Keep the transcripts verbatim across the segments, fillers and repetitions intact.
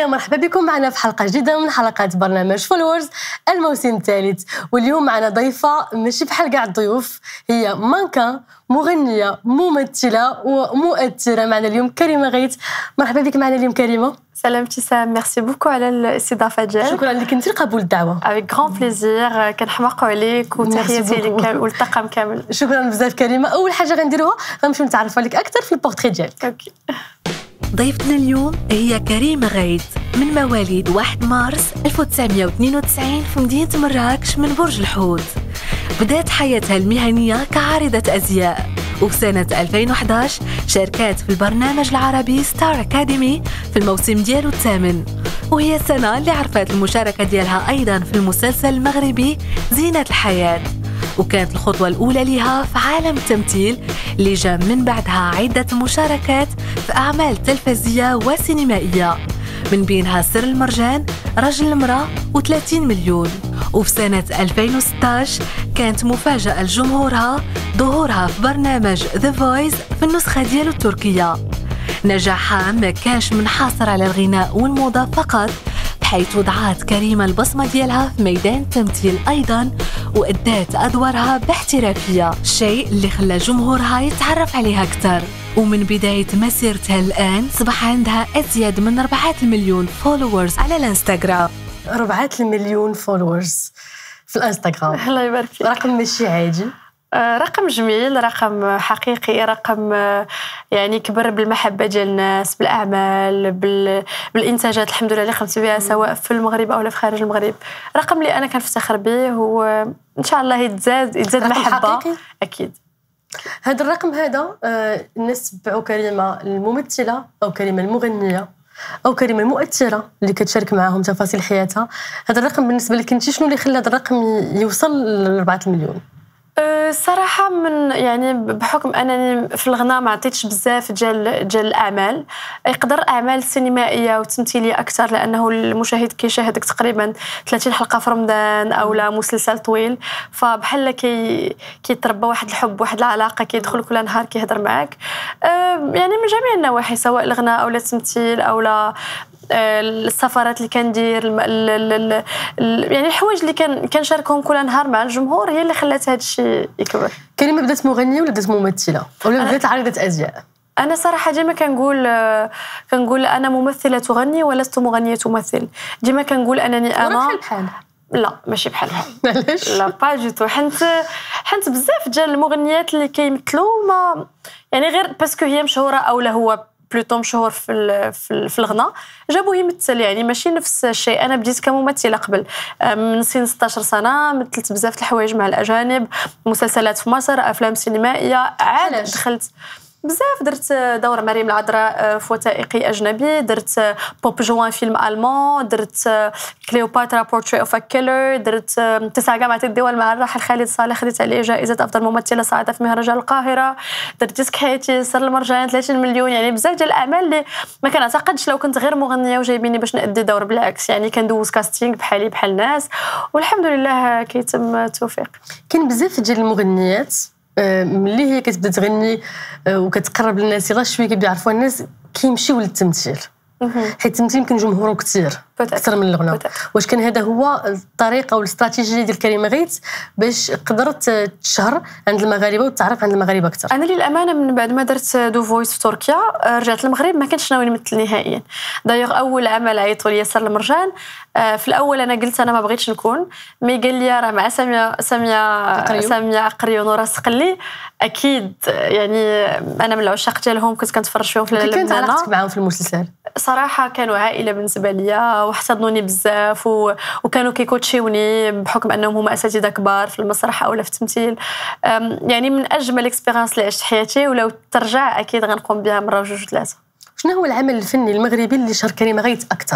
الخير، مرحبا بكم معنا في حلقة جديدة من حلقات برنامج فولورز الموسم الثالث. واليوم معنا ضيفة ماشي بحال كاع الضيوف، هي مانكان، مغنية، ممثلة ومؤثرة. معنا اليوم كريمة غيث. مرحبا بك معنا اليوم كريمة. سلام ابتسام، ميرسي بوكو على الاستضافة ديالك. شكرا اللي كنتي قبول الدعوة. افيك غران بليزير، كنحماقوا عليك وتحياتي لك والطاقم كامل. شكرا بزاف كريمة. أول حاجة غنديروها غنمشيو نتعرفوا عليك أكثر في البورتري ديالك. اوكي. ضيفتنا اليوم هي كريمة غيث، من مواليد واحد مارس ألف وتسعمائة واثنين وتسعين في مدينة مراكش من برج الحوت. بدأت حياتها المهنية كعارضة أزياء، وفي سنة ألفين وأحد عشر شاركت في البرنامج العربي ستار أكاديمي في الموسم ديالو الثامن، وهي السنة اللي عرفت المشاركة ديالها أيضا في المسلسل المغربي زينة الحياة، وكانت الخطوة الأولى لها في عالم التمثيل اللي جاء من بعدها عدة مشاركات في أعمال تلفزية وسينمائية، من بينها سر المرجان، رجل المرأة وثلاثين مليون. وفي سنة ألفين وستة عشر كانت مفاجأة لجمهورها ظهورها في برنامج The Voice في النسخة ديالو التركية. نجاحها ما كانش منحصر على الغناء والموضة فقط، بحيث وضعت كريمة البصمة ديالها في ميدان التمثيل أيضاً، وأدت أدوارها باحترافية، الشيء اللي خلى جمهورها يتعرف عليها أكثر. ومن بداية مسيرتها الآن صبح عندها أزيد من أربعة مليون فولورز على الانستغرام. أربعة مليون فولورز في الانستغرام، الله يبارك فيك. رقم ماشي عادي. رقم جميل، رقم حقيقي، رقم يعني كبر بالمحبة ديال الناس، بالأعمال، بال... بالإنتاجات الحمد لله اللي قمت بها سواء في المغرب أو في خارج المغرب. رقم اللي أنا كنفتخر به، وإن شاء الله يتزاد يتزاد محبة حقيقي. أكيد. هذا الرقم هذا آه الناس تبعوا كريمة الممثلة أو كريمة المغنية أو كريمة المؤثرة اللي كتشارك معاهم تفاصيل حياتها. هذا الرقم بالنسبة لك انت شنو اللي خلى هذا الرقم يوصل ل أربعة مليون؟ الصراحة من يعني بحكم أنني في الغناء ما عطيتش بزاف ديال ديال الأعمال، يقدر أعمال سينمائية وتمثيلية أكثر، لأنه المشاهد كيشاهدك تقريبا ثلاثين حلقة في رمضان أو لا مسلسل طويل، فبحال كي كيتربى واحد الحب واحد العلاقة، كيدخل كل نهار كيهضر معاك يعني من جميع النواحي، سواء الغناء أو لا التمثيل أو لا السفرات اللي كندير، يعني الحوايج اللي كان كنشاركهم كل نهار مع الجمهور هي اللي خلات هذا الشيء يكبر. كريمة بدات مغنية ولا بدات ممثلة ولا بدات عارضة أزياء؟ أنا صراحة ديما كنقول كنقول أنا ممثلة تغني ولست مغنية تمثل. ديما كنقول أنني أنا بحال بحال. لا ماشي بحال بحال. علاش؟ لا با جوتو، حنت حنت بزاف ديال المغنيات اللي كيمثلوا ما يعني غير باسكو هي مشهورة أو لا هو بلوتو مشهور في في الغناء جابوه يمثل، يعني ماشي نفس الشيء. انا بديت كممثله قبل من سن ستة عشر سنه، مثلت بزاف الحوايج مع الاجانب، مسلسلات في مصر، افلام سينمائيه، عاد دخلت بزاف، درت دور مريم العذراء في وثائقي اجنبي، درت بوب جوان فيلم الماني، درت كليوباترا بورتري اوف ا كيلر، درت تسع جامعات الدول مع الراحل خالد صالح، خديت عليه جائزه افضل ممثله صاعده في مهرجان القاهره، درت ديسك حياتي، سر المرجان، ثلاثين مليون، يعني بزاف ديال الاعمال اللي ما كنعتقدش لو كنت غير مغنيه وجايبيني باش نأدي دور، بالعكس يعني كندوز كاستينغ بحالي بحال الناس، والحمد لله كيتم التوفيق. كاين بزاف ديال المغنيات ملي هي كتبدا تغني وكتقرب للناس يلا شويه كيبداو يعرفوا الناس كيمشيو للتمثيل، حيت التمثيل يمكن جمهوره كثير اكثر من الغناء. واش كان هذا هو الطريقه والاستراتيجيه ديال كريمه غيث باش قدرت تشهر عند المغاربه وتعرف عند المغاربه اكثر؟ انا للامانه من بعد ما درت دو فويس في تركيا رجعت للمغرب ما كنتش ناوي نمثل نهائيا. دايوغ اول عمل عيطوا لي سر المرجان، في الاول انا قلت انا ما بغيتش نكون، مي قال لي راه مع ساميه ساميه ساميه عقري ونورا سقلي اكيد، يعني انا من العشاق ديالهم، كنت كنتفرج فيهم في اللبنانه. كيف كانت علاقتك معاهم في المسلسل؟ صراحه كانوا عائله بالنسبه ليا واحتضنوني بزاف و... وكانوا كيكوتشيوني بحكم انهم هما اساتذه كبار في المسرح او في التمثيل، يعني من اجمل اكسبيرينس اللي عشت حياتي، ولو ترجع اكيد غنقوم بها مره وجوج وثلاثه. شنو هو العمل الفني المغربي اللي شهر كريمه غيث اكثر؟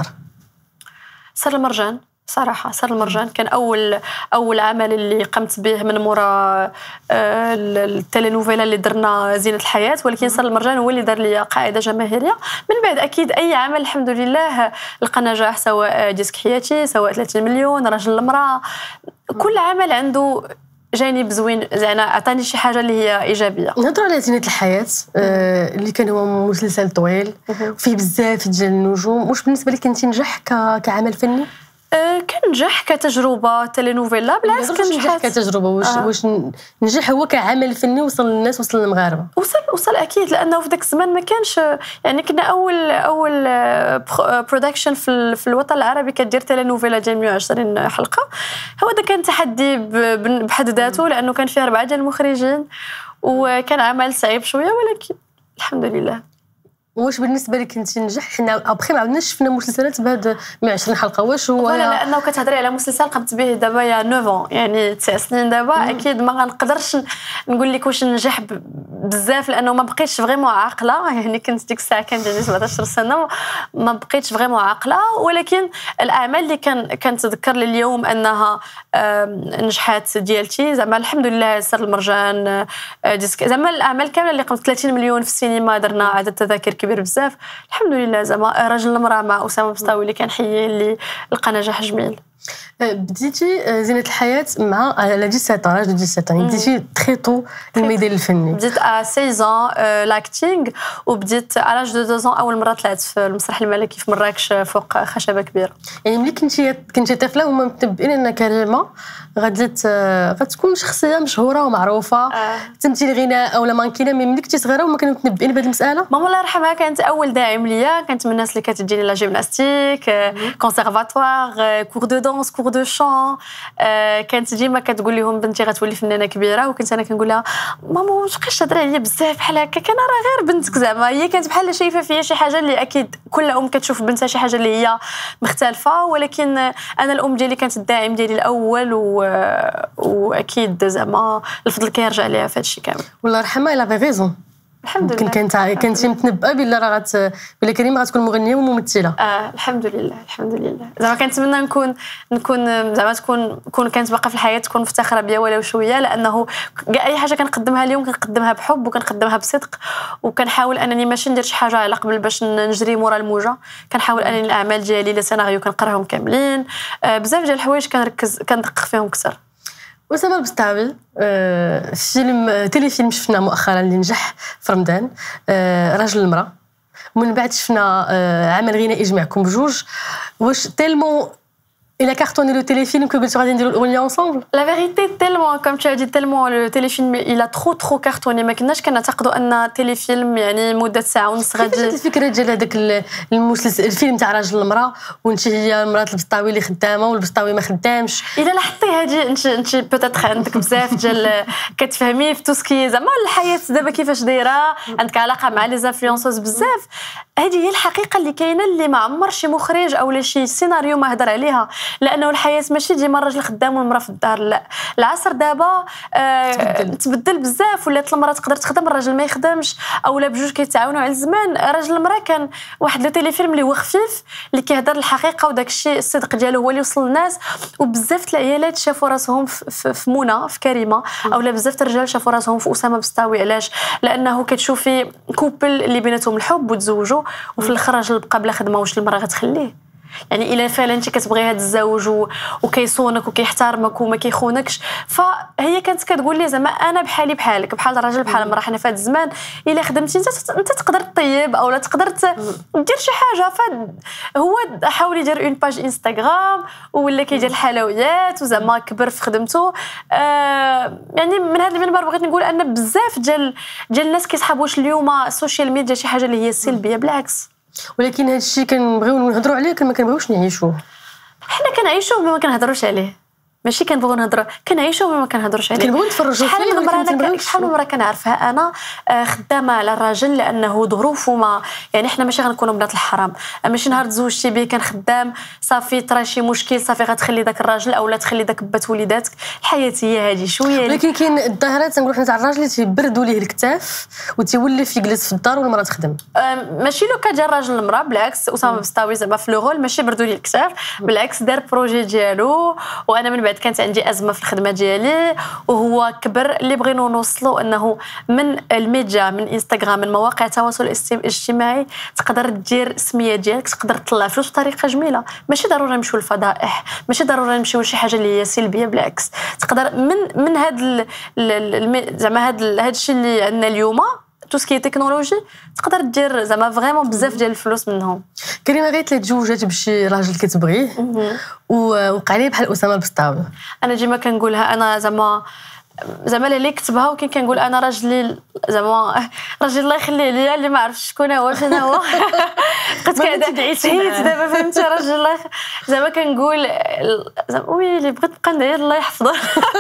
سر المرجان صراحة. سر المرجان كان أول أول عمل اللي قمت به من مورا التلينوفيلا اللي درنا زينة الحياة، ولكن سر المرجان هو اللي دار لي قاعدة جماهيرية. من بعد أكيد أي عمل الحمد لله لقى نجاح، سواء ديسك حياتي، سواء ثلاثين مليون، رجل المرأة، كل عمل عنده جانب زوين زعما عطاني شي حاجه اللي هي ايجابيه. نهضروا على زينة الحياه آه اللي كان هو مسلسل طويل وفيه بزاف ديال النجوم. واش بالنسبه لك كنتي نجح كعمل فني؟ أه كنجح كتجربه تيلينوفيلا بالعكس كنجح كتجربه. واش آه. واش نجح هو كعمل فني وصل للناس وصل للمغاربه؟ وصل وصل اكيد لانه في ذاك الزمان ما كانش يعني كنا اول اول برودكشن في, في الوطن العربي كدير تيلينوفيلا ديال مية وعشرين حلقه. هو ده كان تحدي بحد ذاته لانه كان فيه اربعه ديال المخرجين وكان عمل صعيب شويه ولكن الحمد لله. واش بالنسبه لك كنتي نجح؟ حنا ابخي ما عندناش شفنا مسلسلات بهاد مية وعشرين حلقه. واش هو ولا لانه كتهضري على مسلسل قمت به دابا يا تسعة يعني تسع سنين دابا اكيد ما غنقدرش نقول لك واش نجح بزاف لانه ما بقيتش فريمون عاقله. يعني كنت ديك الساعه كان عندي سبعطاش سنه ما بقيتش فريمون عاقله ولكن الاعمال اللي كان كنتذكر اليوم انها نجحات ديالتي زعما الحمد لله سر المرجان زعما الاعمال كامله اللي قمت ثلاثين مليون في السينما درنا عدد تذاكر كبير بزاف الحمد لله. زعما راجل المراه مع اسامه بسطاوي اللي كنحييه اللي لقى نجاح جميل. بديتي زينة الحياة مع على سبعطاش راج سبعطاش بديتي تري طو الميدان الفني. بديت ا ستة ans لاكتينغ وبديت على لاج دو اثنين اول مره طلعت في المسرح الملكي في مراكش فوق خشبه كبيره. يعني ملي كنتي كنتي طفله وما متنبئين ان كريمه غادي غتكون شخصيه مشهوره ومعروفه آه. تمثيل غناء ولا مانكينه ملي كنتي صغيره وما كانوا متنبئين بهذه المساله؟ ماما الله يرحمها كانت اول داعم ليا. كانت من الناس اللي كتجيني لا جيمناستيك كونسيرفاتوار كور دو دانس كور دو شون. كانت ديما كتقول لهم بنتي غتولي فنانه كبيره وكنت انا كنقول لها ماما واش بقيتش تهضري عليا بزاف بحال هكا كان راه غير بنتك. زعما هي كانت بحال شايفه فيا شي حاجه اللي اكيد كل ام كتشوف بنتها شي حاجه اللي هي مختلفه ولكن انا الام ديالي كانت الداعم ديالي الاول و... واكيد زعما الفضل كيرجع ليها في هذا الشيء كامل. والله يرحمها لا في ريزون. الحمد لله. كنت كنت متنبأه بلا راه غت بلا كريمه غتكون مغنيه وممثله. اه الحمد لله الحمد لله. زعما كنتمنى نكون نكون زعما تكون كون كانت باقا في الحياه تكون مفتخره بيا ولو شويه لانه كاع اي حاجه كنقدمها اليوم كنقدمها بحب وكنقدمها بصدق وكنحاول انني ماشي ندير شي حاجه على قبل باش نجري مورا الموجه. كنحاول انني الاعمال ديالي لي سيناريو كنقراهم كاملين. آه بزاف ديال الحوايج كنركز كندقق فيهم اكثر. أسامة البسطاوي آه فيلم تيلي فيلم شفنا مؤخرا اللي نجح في رمضان آه راجل المراه ومن بعد شفنا آه عمل غنائي يجمعكم بجوج. واش تيلمون il a cartonné le téléfilm que tu vas dire on est ensemble? La vérité tellement comme tu as dit tellement le téléfilm il a trop trop cartonné ما كناش كنعتقدوا ان تيليفيلم يعني مده ساعه ونص غادي. كيفاش الفكره ديال هذاك المسلسل الفيلم تاع راجل المراه وانت هي مراه البسطاوي اللي خدامه والبسطاوي ما خدامش؟ الا لاحظتي هذه انت انت بوتيتر عندك بزاف ديال كتفهمي في توسكي زعما الحياه دابا كيفاش دايره عندك علاقه مع لي انفلونسوز بزاف. هذه هي الحقيقه اللي كاينه اللي ما عمر شي مخرج او شي سيناريو ما هضر عليها لانه الحياه ماشي ديما الراجل خدام والمراه في الدار. لا العصر دابا آه تبدل. تبدل بزاف ولات المراه تقدر تخدم الراجل ما يخدمش اولا بجوج كيتعاونوا على الزمان. راجل المراه كان واحد لو تيليفيلم اللي هو خفيف اللي كيهضر الحقيقه وداك الشيء الصدق ديالو هو اللي وصل للناس وبزاف العيالات شافوا راسهم في, في منى في كريمه اولا بزاف الرجال شافوا راسهم في اسامه بسطاوي. علاش؟ لانه كتشوفي كوبل اللي بيناتهم الحب وتزوجوا وفي الاخر راجل بقى بلا خدمه واش المراه غتخليه؟ يعني الا فعلا انت كتبغي هذا الزوج وكيصونك وكيحترمك وما كيخونكش فهي كانت كتقول لي زعما انا بحالي بحالك بحال الراجل بحال المراه. حنا في هذا الزمان الا خدمتي انت انت تقدر تطيب اولا تقدر دير شي حاجه. فهو حاول يدير اون باج انستغرام ولا كيدير الحلويات وزعما كبر في خدمته. آه يعني من هذا المنبر بغيت نقول ان بزاف ديال ديال الناس كيسحبوش اليوم السوشيال ميديا شي حاجه اللي هي سلبيه بالعكس. ولكن هذا الشيء كنبغيو نهضروا عليه ما كنبغيوش نعيشوه. حنا كنعيشوه ما كنهضروش عليه ماشي كنبغيو نهضروا كنعيشوه ما كنهضروش عليه. كنبغيو نتفرجوا فيه ولكن شحال من مره كنعرفها انا خدامه على الراجل لانه ظروفه ما يعني حنا ماشي غنكونوا بنات الحرام. ماشي نهار تزوجتي به كان خدام صافي طرا شي مشكل صافي غتخلي داك الراجل اولا تخلي داك بات وليداتك. الحياه هي هذه شويه. ولكن كاين الظاهرات تنقولوا حنا تاع الراجل اللي تيبردوا ليه الكتاف وتيولف يجلس في الدار والمراه تخدم. ماشي لو كا ديال الراجل المراه بالعكس اسامه بسطاوي زعما في لو رول ماشي بردوا ليه الكتاف بالعكس دار بروجي ديالو. وانا من بعد كانت عندي ازمه في الخدمه ديالي وهو كبر. اللي بغينا نوصلوا انه من الميديا من انستغرام من مواقع التواصل الاجتماعي تقدر دير السميه ديالك تقدر تطلع فلوس بطريقه جميله. ماشي ضروري نمشيو للفضائح ماشي ضروري نمشيو لشي حاجه اللي هي سلبيه بالعكس تقدر من من هذا زعما هذا هذا الشيء اللي عندنا اليوم تو سكي تكنولوجي تقدر دير زعما فريمون بزاف ديال الفلوس منهم. كريمه غير تزوجات بشي راجل كتبغيه ووقع ليه بحال اسامه البسطاوي. انا ديما كنقولها انا زعما زعما اللي كتبها وكاين كنقول انا راجلي زعما راجل الله يخليه ليا اللي ما عرفتش شكون هو شنو هو بقيت كندعي حيت دابا فهمتي راجل الله زعما كنقول زعما وي اللي بغيت نبقى ندعي الله يحفظه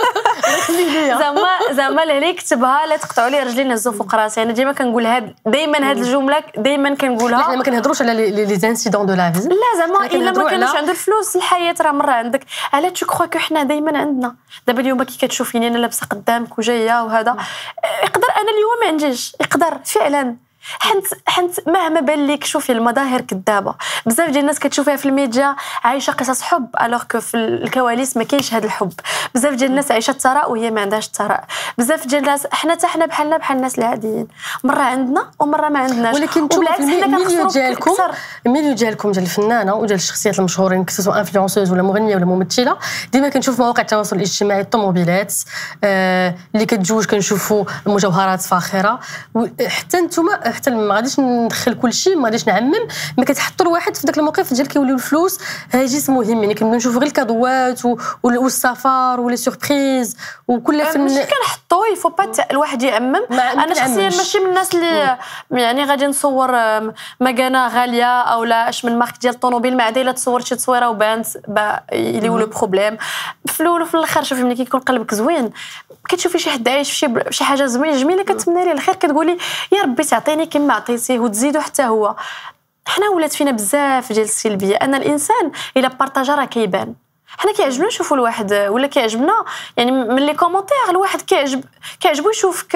زعما زعما اللي كتبها لا تقطعوا لي رجلي نهزوا فوق راسي. انا ديما كنقول هاد دائما هاد الجمله دائما كنقولها. حنا ما كنهضروش على لي زانسيدون دو لا في لا زعما الا ما كانش عنده الفلوس الحياه راه مره عندك على تو كخوا كو حنا دائما عندنا. دابا اليوم كي كتشوفيني انا لابسه قدامك وجايه وهذا يقدر انا اليوم ما عنديش يقدر فعلا حنت حنت مهما بان لك شوفي المظاهر كذابه بزاف ديال الناس كتشوفيها في الميديا عايشه قصص حب الوغ كو في الكواليس ما كاينش هذا الحب. بزاف ديال الناس عايشه الثراء وهي ما عندهاش الثراء. بزاف ديال الناس حنا حتى حنا بحالنا بحال الناس العاديين مره عندنا ومره ما عندناش. ولكن وبالعكس حنا كنخسروا ديالكم الميليو ديالكم ديال الفنانه وديال الشخصيات المشهورين كسوا انفلونسوز ولا مغنيه ولا ممثله ديما كنشوف مواقع التواصل الاجتماعي الطوموبيلات آه اللي كتجوج كنشوفوا مجوهرات فاخره حتى نتوما حتى ما غاديش ندخل كل شيء ما غاديش نعمم ما كتحطوا الواحد في داك الموقف ديال كيوليو الفلوس هاجس مهم. يعني كنبداو نشوفوا غير الكادوات والسفر ولي سوربريز وكل فن ماشي كنحطوا يفو با الواحد يعمم. انا شخصيا ماشي من الناس اللي مم. يعني غادي نصور مكانه غاليه او لا اش من مارك ديال الطوموبيل ما عاد الا تصورت شي تصويره وبانت اللي هو لو بروبليم في الاول وفي الاخر. شوفي ملي كيكون قلبك زوين كتشوفي شي حد عايش في شي حاجه زوينه جميله كتمنى ليه الخير كتقولي يا ربي تعطيني كما عطيتيه وتزيدو حتى هو. حنا ولات فينا بزاف ديال السلبيه ان الانسان الا بارطاجا راه كيبان. حنا كيعجبنا نشوفوا الواحد ولا كيعجبنا يعني من لي كومونتير الواحد كيعجب كيعجبو يشوفك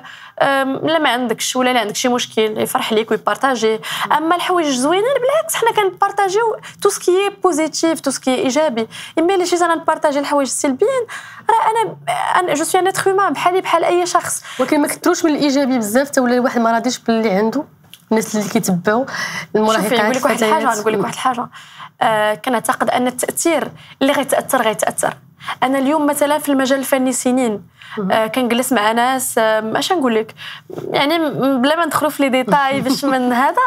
لا ما عندكش ولا لا عندك شي مشكل يفرح ليك ويبارطاجي. اما الحوايج زوينين بالعكس حنا كنبارطاجيو تو سكي بوزيتيف تو سكي ايجابي. اما اللي شي انا نبارطاجي الحوايج السلبيين راه انا انا جو سوي ان اتر هيومان بحالي بحال اي شخص. ولكن ما كثروش من الايجابي بزاف حتى ولا الواحد ما راضيش باللي عنده. الناس اللي كيتبعوا المراهقات نقول لك واحد الحاجه نقول لك واحد الحاجه آه كنعتقد ان التاثير اللي غيتاثر غيتاثر. انا اليوم مثلا في المجال الفني سنين آه كنجلس مع ناس آه اش نقول لك يعني بلا ما ندخلوا في لي ديتاي باش من هذا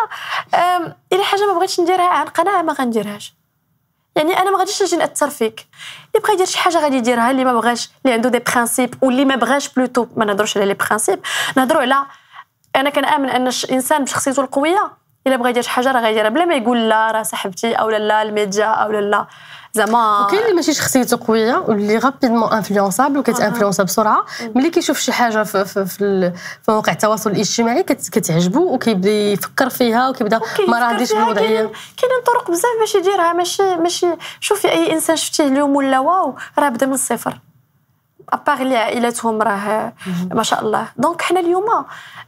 آه الا حاجه ما بغيتش نديرها عن قناعه ما غنديرهاش. يعني انا ما غاديش نجي ناثر فيك. اللي بغى يدير شي حاجه غادي يديرها اللي ما بغاش اللي عنده دي برينسيپ واللي ما بغاش بلوتو ما نهضروش على لي برينسيپ نهضروا على انا كنامن ان الانسان بشخصيته القويه الا بغى يدير شي حاجه راه غيديرها بلا ما يقول لا راه صاحبتي او لا لا الميديا او لا لا زعما. وكاين اللي ماشي شخصيته قويه واللي غابيدمون انفلونسابل وكتانفلونسا بسرعه ملي كيشوف شي حاجه في في, في, في مواقع التواصل الاجتماعي كتعجبو وكيبدا يفكر فيها وكيبدا ما راضيش بالوضعيه. كاينين طرق بزاف باش يديرها ماشي ماشي شوفي اي انسان شفتيه اليوم ولا واو راه بدا من الصفر ابار اللي عائلاتهم راه ما شاء الله. دونك حنا اليوم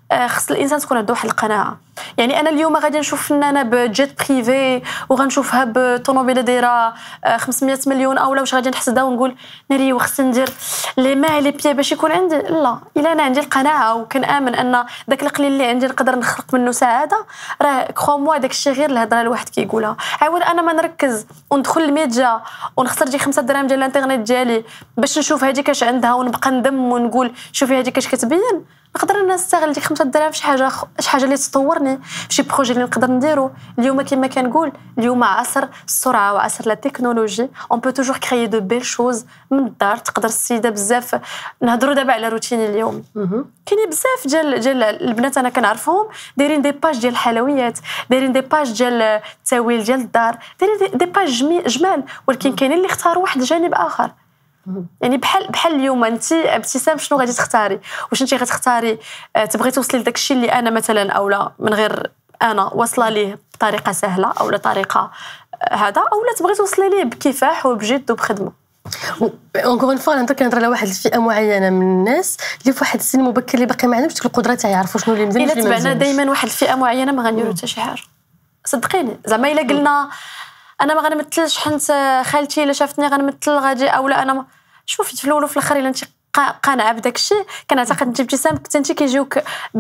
خص الانسان تكون عنده واحد القناعه. يعني انا اليوم غادي نشوف فنانه بجيت بريفي وغنشوفها بطوموبيله دايره خمسمية مليون اولا واش غادي نحسدها ونقول ناري وخصني ندير لي ما لي بيا باش يكون عندي لا. الا انا عندي القناعه وكنامن ان داك القليل اللي عندي نقدر نخلق منه سعاده راه كخوا موا داك الشيء غير الهضره الواحد كيقولها. عاود انا ما نركز وندخل الميديا ونخسر دي خمسة دراهم ديال الانترنت ديالي باش نشوف هذيك اش عندها ونبقى ندم ونقول شوفي هذيك اش كتبين نقدر نستغل ديك خمسة دراهم شي حاجه شي حاجه اللي تطورني شي بروجي اللي نقدر نديرو. اليوم كما كنقول اليوم عصر السرعه وعصر لا تكنولوجي اون بو توجور كريي دو بيل شوز من الدار. تقدر السيده بزاف نهضروا دابا على روتين اليوم كاينين بزاف ديال ديال البنات انا كنعرفهم دايرين دي باج ديال الحلويات دايرين دي باج ديال التاويل ديال الدار دايرين دي باج جمال ولكن كاينين اللي اختاروا واحد الجانب اخر. يعني بحال بحال اليوم انت ابتسام شنو غادي تختاري؟ واش انت غتختاري تبغي توصلي لداك الشيء اللي انا مثلا اولا من غير انا واصله ليه بطريقه سهله اولا طريقه هذا اولا تبغي توصلي ليه بكفاح وبجد وبخدمه. اونكور اون فوا انا كنهضر على واحد الفئه معينه من الناس اللي في واحد السن مبكر اللي باقي ما عندهمش ديك القدره تاع يعرفوا شنو اللي مزيان واللي ما مزيانش. الا تبعنا دائما واحد الفئه معينه ما غنديروا حتى شي حاجه صدقيني. زعما الا قلنا انا ما غنمثلش حنت خالتي الا شافتني غنمثل غادي اولا انا ما شوفي في الاول وفي الاخر الا انت قانعه بداك الشيء كنعتقد انت ابتسام كنت انت كيجيوك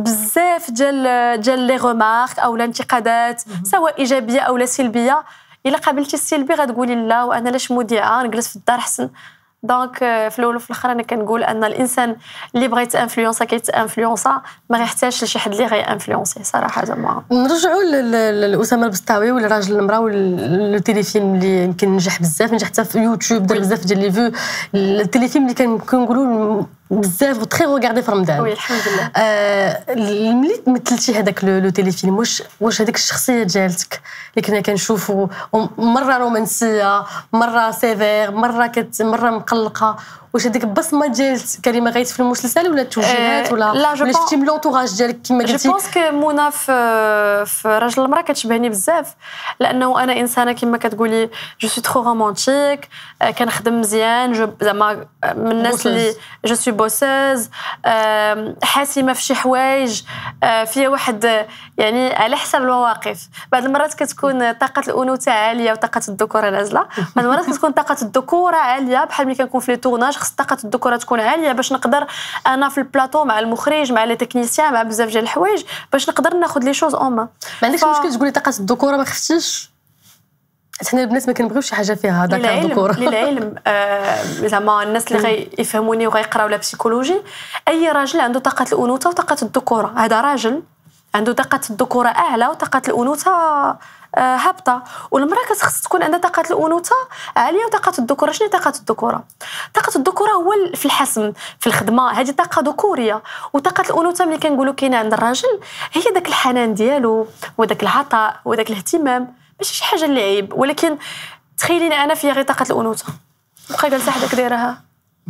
بزاف ديال ديال لي ريمارك او الانتقادات سواء ايجابيه او لا سلبيه. الا قابلتي السلبي غتقولي لا وانا لاش مذيعه نجلس في الدار حسن دونك في الاول وفي الاخر انا كنقول ان الانسان اللي بغى يتانفلونسا كيتانفلونسا ما غيحتاجش لشي حد اللي غيانفلونسي صراحه. زعما نرجعوا لاسامه البسطاوي ولا راجل المراه والتليفيلم اللي يمكن نجح بزاف، نجح حتى في يوتيوب دار بزاف ديال لي فيو. التليفيلم اللي كنقولوا بزاف تري روغاردي في رمضان. وي الحمد لله. آه ملي مثلتي هذاك لو تيليفيلم واش واش هذيك الشخصيه ديالتك اللي كنا كنشوفوا مره رومانسيه مره سيفير مره كت مره مقلقه، واش هذيك البصمه ديال كريمه غايت في المسلسل ولا التوجيهات ولا لا ولا شفتي من لونطوراج ديالك كما قلتي؟ جو بونس كو منى في في راجل المراه كتشبهني بزاف، لانه انا انسانه كما كتقولي جو سوي ترو رومانتيك، كنخدم مزيان زعما من الناس اللي جو سوي بوسوز حاسمه في شي حوايج، فيها واحد يعني على حسب المواقف. بعض المرات كتكون طاقه الانوثه عاليه وطاقه الذكوره نازله، بعض المرات كتكون طاقه الذكوره عاليه بحال ملي كنكون في لي تورناج خص طاقه الذكوره تكون عاليه باش نقدر انا في البلاطو مع المخرج مع لي تكنيسيان مع بزاف ديال الحوايج باش نقدر ناخذ لي شوز اون ما. ما عندكش ف... مشكل تقولي طاقه الذكوره ما خفتيش؟ حنا البنات ما كنبغيوش شي حاجه فيها هذاك الذكوره. للعلم آه زعما الناس اللي غيفهموني وغيقراو لا بسيكولوجي، اي راجل عنده طاقه الانوثه وطاقه الذكوره، هذا راجل عنده طاقه الذكوره اعلى وطاقه الانوثه آه هابطه، والمراه كتخص تكون عندها طاقه الانوثه عاليه وطاقه الذكوره. شنو طاقه الذكوره؟ طاقه الذكوره هو في الحسم في الخدمه، هذه طاقه ذكوريه. وطاقه الانوثه ملي كنقولوا كاينه عند الراجل هي داك الحنان ديالو وداك العطاء وداك الاهتمام، ماشي شي حاجه اللي عيب. ولكن تخيليني انا فيها غير طاقه الانوثه بقى جالسه حداك دايرها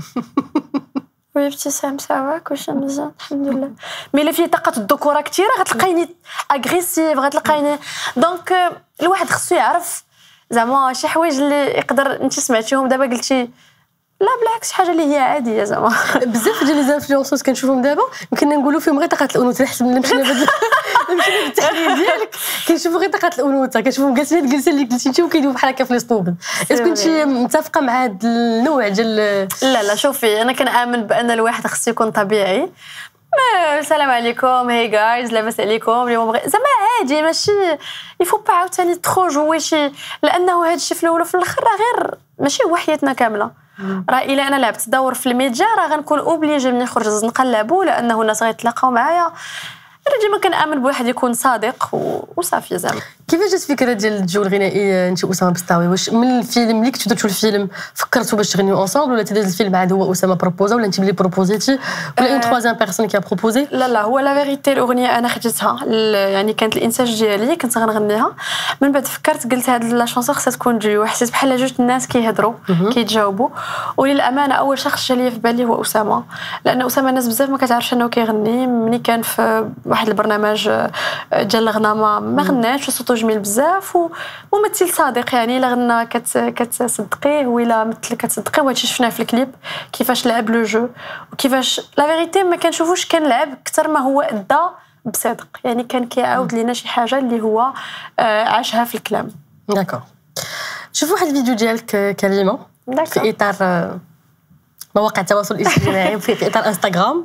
وي ابتسام ساواك واش مزيان الحمد لله. مي الا فيه طاقه الذكوره كثيره غتلقايني اغريسيف، غتلقايني دونك الواحد خصو يعرف زعما شي حوايج اللي يقدر انت سمعتيهم دابا قلتي لا بالعكس حاجه اللي هي عاديه. زعما بزاف ديال لي زانفلونسوس كنشوفهم دابا يمكن نقولوا فيهم غير طاقه الانوثه، حسب ملي مشينا بهذا مشينا بالتحليل ديالك كنشوفوا غير طاقه الانوثه، كنشوفهم جالسين هاد الجلسه اللي قلتي انت وكيدويو بحال هكا في لي ستوب. اسكو انت متفقه مع هذا النوع ديال؟ لا لا شوفي انا كنامن بان الواحد خصو يكون طبيعي. السلام عليكم هاي جايز لاباس عليكم اليوم بغي زعما عادي، ماشي يفو با عاوتاني ترو جوي شي، لانه هذا الشيء في الاول وفي الاخر راه غير ماشي هو حياتنا كامله. راه الا انا لعبت دور في الميديا راه غنكون اوبليجي من نخرج الزنقه نلعبوا، لانه الناس غيتلاقاو معايا. انا ديما كنامن بواحد يكون صادق وصافي. زعما كيفاش جات الفكره ديال الجو الغنائي انت واسامه بسطاوي؟ واش من الفيلم اللي كنتو درتو الفيلم فكرتوا باش تغنيو اونصومبل، ولا تداز الفيلم عاد هو اسامه بروبوزا، ولا انت اللي بروبوزيتي، ولا اون تروازيام بيرسون كي بروبوزي؟ لا لا هو لا فيريتي الاغنيه انا خديتها يعني كانت الانتاج ديالي كنت غنغنيها، من بعد فكرت قلت هاد لا شونسون خصها تكون ديو، حسيت بحال جوج الناس كيهضروا كيتجاوبوا، وللامانه اول شخص جا لي في بالي هو اسامه، لان اسامه الناس بزاف ما كتعرفش انه كيغني. ملي كان في واحد البرنامج ديال الغنى ما ما غناش وصوتو جميل بزاف وممثل صادق، يعني الا غنى كت كتصدقيه ولا مثل كتصدقيه. وهادشي شفناه في الكليب كيفاش لعب لو جو وكيفاش لا فيريتي ما كنشوفوش كنلعب اكثر ما هو ادا بصدق، يعني كان كيعاود لينا شي حاجه اللي هو عاشها في الكلام. داكور. شوف واحد الفيديو ديالك كريمه في اطار مواقع التواصل الاجتماعي في اطار انستغرام.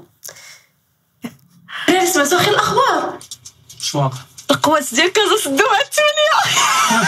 غير سمعتوا خير الاخبار؟ شو واقع؟ القوات ديال كازا سدوا مع الثمانية.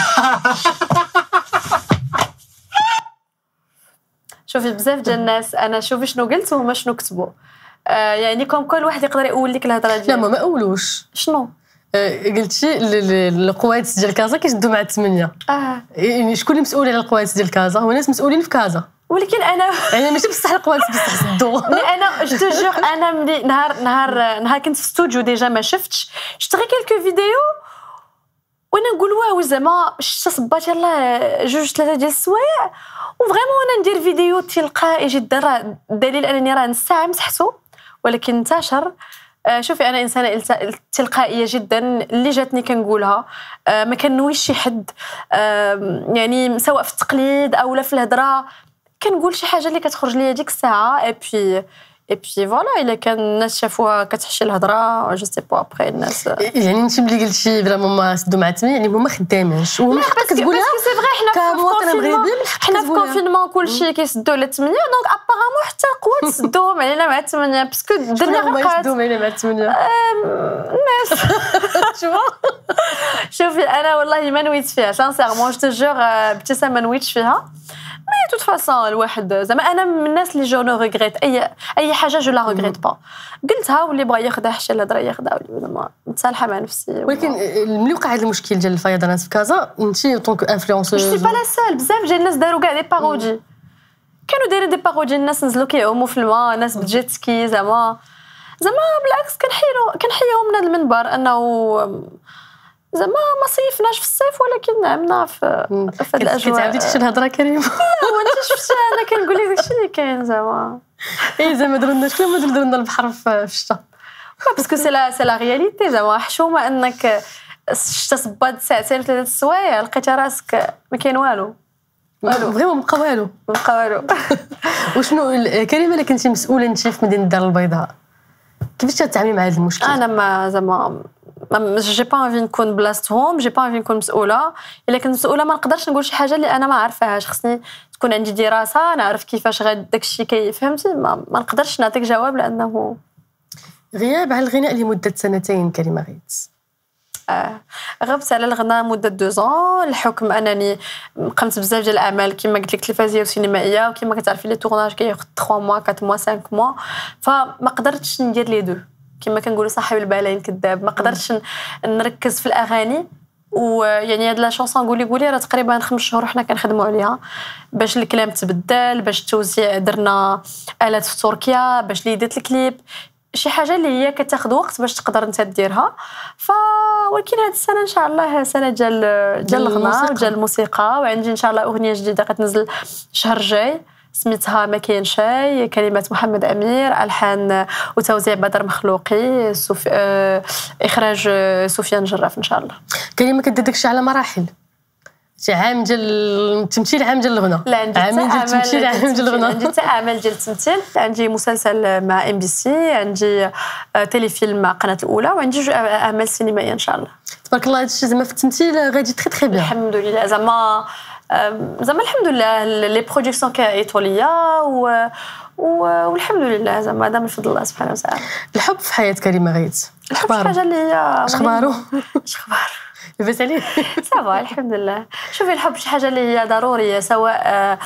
شوفي بزاف ديال الناس انا شوفي شنو قلت وهما شنو كتبوا، آه يعني كوم كل واحد يقدر يقول لك الهضره ديالو. لا ما ما اولوش شنو آه قلتي القوات ديال كازا كيشدوا مع الثمانية. اه يعني شكون اللي مسؤول على القوات ديال كازا؟ هو ناس مسؤولين في كازا، ولكن انا يعني ماشي بصح القوات بصح سدوا. انا جو تو جور انا ملي نهار نهار نهار كنت في ستوديو ديجا ما شفتش، شفت غير كلكو فيديو وانا نقول واو زعما شفت صبات يلاه جوج ثلاثه ديال السوايع وفريمون انا ندير فيديو تلقائي جدا، راه دليل انني راه نص ساعه مسحته ولكن انتشر. شوفي انا انسانه تلقائيه جدا، اللي جاتني كنقولها، ما كنويش شي حد يعني سواء في التقليد او لا في الهضره، كنقول شي حاجه اللي كتخرج ليا ديك الساعه. اي بي اي بي فوالا الا كان الناس شافوها كتحشي الهضره جو سي با ابري الناس. يعني انت ملي قلتي فريمون ما سدوا مع الثمانية يعني هما خدامينش وما حقك تقولها سي فري. حنا كمواطن مغربي حنا في كونفينمون كلشي كيسدوا على الثمانية، دونك ابارامون حتى القوات سدوهم علينا مع الثمانية باسكو درنا غلقات سدوهم علينا مع الثمانية الناس. شوفي انا والله ما نويت فيها سانسيرمون جو تو جور ابتسام ما نويتش فيها، مي توت فاسون الواحد زعما انا من الناس اللي جو نو ريغريت اي اي حاجه جو لا ريغريت با قلتها واللي بغى ياخذها حتى الهضره ياخذها زعما متصالحه مع نفسي. ولكن ملي وقع هذا المشكل ديال الفيضانات في كازا انت طونك انفلونسوز جو سي با لا سول بزاف ديال الناس داروا كاع دي بارودي كانوا دايرين دي بارودي الناس نزلوا كيعوموا في الماء ناس بجيت سكي زعما زعما بالعكس كنحيو كنحيوهم من هذا المنبر انه زعما ما صيفناش في الصيف ولكن نعمنا في في هاد الاجواء. كتعاودي تشتي الهضره كريم؟ لا وانت شفتي انا كنقول لك داكشي اللي كاين زعما اي زعما درنا لنا شكون ما درنا لنا البحر في الشتا باسكو سي لا سي لا رياليتي زعما حشومه انك الشتا صباد ساعتين ثلاثه السوايع لقيتي راسك ما كاين والو والو فريمون ما بقى والو ما بقى والو. وشنو كريمه الا كنتي مسؤوله انت في مدينه الدار البيضاء كيفاش تتعاملي مع هذا المشكل؟ انا ما زعما جي با انفي نكون بلاصتهم جي با انفي نكون مسؤوله الا كنت مسؤوله ما نقدرش نقول شي حاجه اللي انا ما عارفاهاش خصني تكون عندي دراسه نعرف كيفاش غاد داكشي كي فهمتي ما, ما نقدرش نعطيك جواب لانه غياب على الغناء لمده سنتين كريمه غيت آه. غبت على الغناء مده دو زون الحكم انني قمت بزاف ديال الاعمال كما قلت لك تلفزيونيه وسينمائيه وكما كتعرفي لي تورناج كياخذ ثلاثة موا أربعة موا خمسة موا فما قدرتش ندير لي دو كما كنقولوا صاحب البالين كذاب ما قدرتش نركز في الاغاني ويعني هاد لا شونسون قولي قولي راه تقريبا خمس شهور حنا كنخدموا عليها باش الكلام تبدل باش التوزيع درنا آلات في تركيا باش لي ديت الكليب شي حاجه اللي هي كتاخذ وقت باش تقدر انت ديرها ف ولكن هاد السنه ان شاء الله سنه ديال ديال الغناء وديال الموسيقى وعندي ان شاء الله اغنيه جديده كتنزل الشهر الجاي سميتها ما كاين شيء كلمات محمد امير الحان وتوزيع بدر مخلوقي سوف... اه... اخراج سفيان جراف ان شاء الله. كلمه كدير على مراحل شي عام ديال التمثيل عام ديال الغناء لا عندي عام ديال التمثيل عام ديال الغناء عندي حتى اعمال ديال التمثيل عندي مسلسل مع ام بي سي عندي تيلي فيلم مع قناه الاولى وعندي اعمال سينمائيه ان شاء الله تبارك الله. هادشي زعما في التمثيل غادي تري تري بيان الحمد لله زعما زعما الحمد لله لي برودكسيون كايطوا ليا و والحمد لله زعما هذا من فضل الله سبحانه وتعالى. الحب في حياه كريمه غيت الحب حاجه اللي هي اش اخبارو اش اخبار لاباس عليك صافا الحمد لله. شوفي الحب شي حاجه اللي هي ضروريه سواء آآ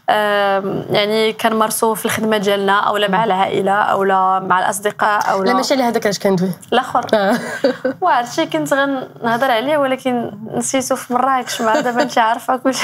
آآ يعني كان مرسوم في الخدمه ديالنا او لا مع العائله او لا مع الاصدقاء او لا لا ماشي على هذاك اش كندوي الاخر وهادشي كنت غنهضر عليه ولكن نسيتو في مراكش مع دابا انت عارفه كل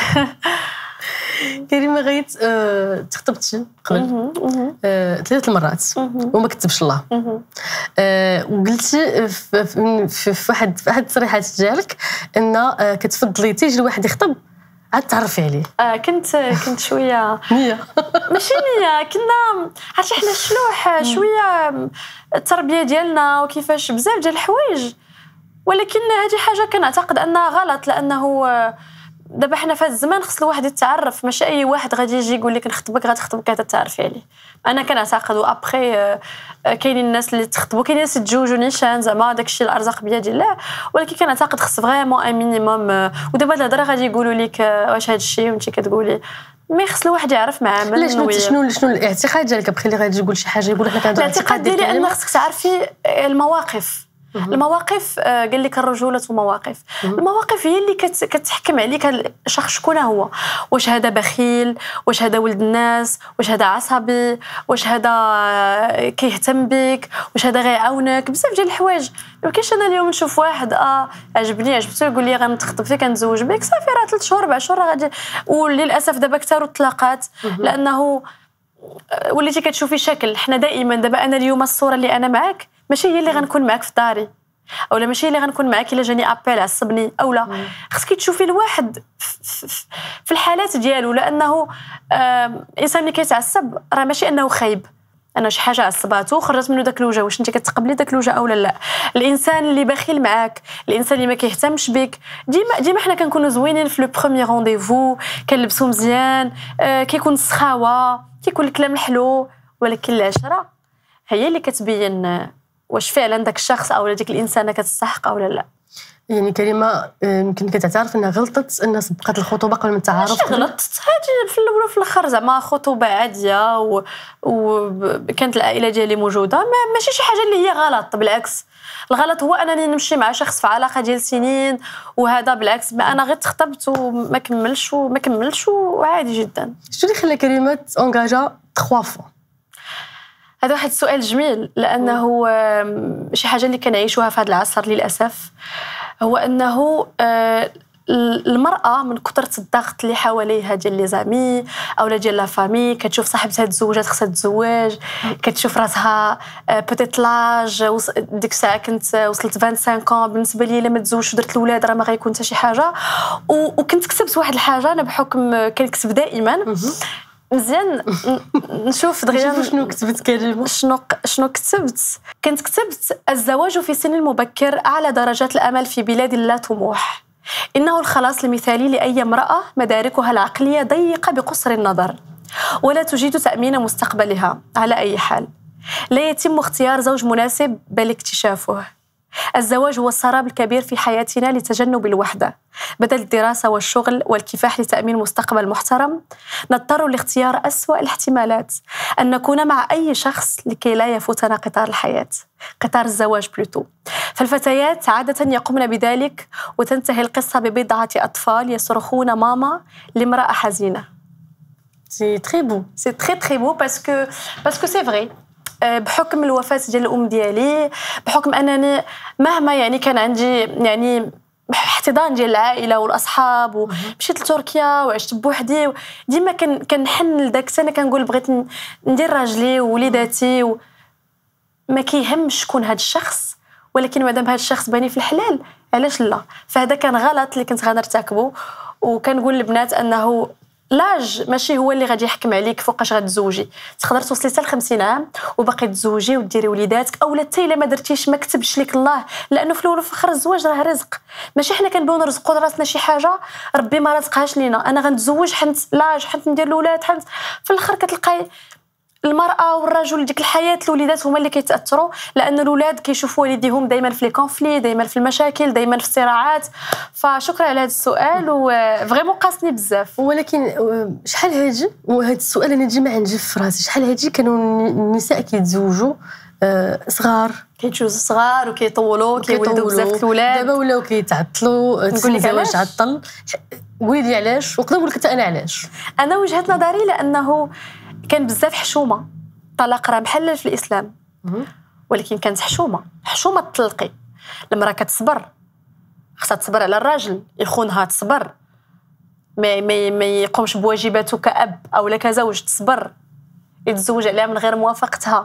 كريمه غيت أه تخطبتي قبل أه ثلاث المرات وما كتبش الله أه وقلتي في, في, في واحد في واحد التصريحات ديالك ان أه كتفضلي تيجي الواحد يخطب عاد تعرفي عليه. اه كنت كنت شويه نيه ماشي نيه كنا عرفتي حنا الشلوح شويه التربيه ديالنا وكيفاش بزاف ديال الحوايج ولكن هذه حاجه كنعتقد انها غلط لانه دابا حنا في هذا الزمان خص الواحد يتعرف ماشي اي واحد غادي يجي يقول لك نخطبك غتخطبك حتى عليه. انا كنعتقد وابخي كاينين الناس اللي تخطبوا كاينين الناس تجوجوا نيشان زعما داكشي الارزاق بيد الله ولكن كنعتقد خص فريمون ان مينيموم ودابا الهضره غادي يقولوا لك واش هذا الشيء وانت كتقولي مي خص الواحد يعرف مع من لا شنو شنو شنو الاعتقاد ديالك ابخي اللي غادي يقول شي حاجه يقول لك كندير الاعتقاد ديالي ان خصك تعرفي المواقف المواقف قال لك الرجوله مواقف المواقف هي اللي كت كتحكم عليك الشخص شكون هو واش هذا بخيل واش هذا ولد الناس واش هذا عصبي واش هذا كيهتم بك واش هذا غيعاونك بزاف ديال الحوايج. ما كاينش انا اليوم نشوف واحد اه عجبني عجبته يقول لي غنتخطب فيك كنتزوج بك صافي راه ثلاث شهور اربع شهور غادي وللاسف دابا كثروا الطلاقات لانه وليتي كتشوفي شكل. حنا دائما دابا انا اليوم الصوره اللي انا معاك ماشي هي اللي غنكون معاك في داري او لا ماشي اللي غنكون معاك الا جاني ابيل عصبني او لا خصك تشوفي الواحد في الحالات ديالو لانه الانسان اللي كيتعصب راه ماشي انه خايب انا شي حاجه عصباتو خرجت منه داك الوجه واش انت كتقبلي داك الوجه او لا لا. الانسان اللي بخيل معاك الانسان اللي ما كيهتمش بك ديما ديما حنا كنكونوا زوينين في لو بروميير رونديفو كنلبسوا مزيان آه كيكون السخاوه كيكون الكلام الحلو ولكن العشره هي اللي كتبين واش فعلا داك الشخص او ديك الانسانه كتستحق او لا لا. يعني كريمه يمكن كتعترف انها غلطت انها سبقت الخطوبه قبل ما تعرف؟ ماشي غلطت، هادي في الاول وفي الاخر زعما خطوبه عاديه وكانت و... العائله ديالي موجوده، ما ماشي شي حاجه اللي هي غلط. بالعكس الغلط هو انني نمشي مع شخص في علاقه ديال سنين وهذا بالعكس ما انا غير تخطبت وما كملش وما كملش وعادي جدا. شنو اللي خلى كريمه تونجاجا ثلاث فوا؟ هذا واحد السؤال جميل، لانه شي حاجه اللي كنعيشوها في هذا العصر للاسف هو انه المراه من كثره الضغط اللي حواليها ديال لي زامي اولا ديال لا فامي، كتشوف صاحبتها تزوجات خصها تزوج، كتشوف راسها بوتيت لاج ديك الساعه كنت وصلت خمسة وعشرين عام، بالنسبه لي لما تزوجت ودرت الاولاد راه ما غيكون حتى شي حاجه. وكنت كتبت واحد الحاجه انا بحكم كنكتب دائما مزيان نشوف دغيا شنو كتبت كريمه. شنو شنو كتبت كنت كتبت الزواج في سن المبكر اعلى درجات الامل في بلاد لا طموح، إنه الخلاص المثالي لأي امرأة مداركها العقلية ضيقة بقصر النظر ولا تجيد تأمين مستقبلها على أي حال. لا يتم اختيار زوج مناسب بل اكتشافه. الزواج هو السراب الكبير في حياتنا لتجنب الوحدة. بدل الدراسة والشغل والكفاح لتأمين مستقبل محترم نضطر لاختيار أسوأ الاحتمالات، أن نكون مع أي شخص لكي لا يفوتنا قطار الحياة، قطار الزواج بلوتو. فالفتيات عادة يقومن بذلك وتنتهي القصة ببضعة أطفال يصرخون ماما لامرأة حزينة. سي تري بو سي تري تري بو باسكو باسكو سي فري. بحكم الوفاة ديال الأم ديالي، بحكم أنني مهما يعني كان عندي يعني احتضان ديال العائلة والأصحاب ومشيت لتركيا وعشت بوحدي، ديما كنحن لداك انا كنقول بغيت ندير راجلي ووليداتي و... ما كيهمش شكون هذا الشخص، ولكن مادام هذا الشخص باني في الحلال علاش لا. فهذا كان غلط اللي كنت غنرتكبه، وكنقول للبنات انه لاج ماشي هو اللي غادي يحكم عليك فوقاش غتزوجي. تقدر توصلي حتى ل خمسين عام وباقي تزوجي وديري وليداتك، اولا حتى الا ما درتيش ما كتبش لك الله، لانه في الاول وفي الاخر الزواج راه رزق، ماشي حنا كنبغيو نرزقوا راسنا شي حاجه ربي ما رزقهاش لينا. انا غنتزوج حنت لاج حنت ندير الاولاد حنت في الاخر كتلقاي المراه والرجل ديك الحياه الوليدات هما اللي كيتاثروا، لان الاولاد كيشوفوا والديهم دائما في لي كونفلي، دائما في المشاكل، دائما في الصراعات. فشكرا على هذا السؤال وفريمون قاسني بزاف. ولكن شحال هادي وهذا السؤال انا ديما عندي في راسي، شحال هادي كانوا النساء كيتزوجوا صغار كيتجوزوا صغار وكيطولوا كيولدوا بزاف الاولاد، دابا ولاو كيتعطلوا الزواج تعطل. قولي لي علاش ونقدر نقول لك حتى انا علاش. انا وجهه نظري لانه كان بزاف حشومه. الطلاق راه محلل في الاسلام ولكن كانت حشومه حشومه تطلقي. المراه كتصبر، خصها تصبر على الراجل يخونها، تصبر ما ما, ما يقومش بواجباته كأب او لا كزوج، تصبر يتزوج عليها من غير موافقتها،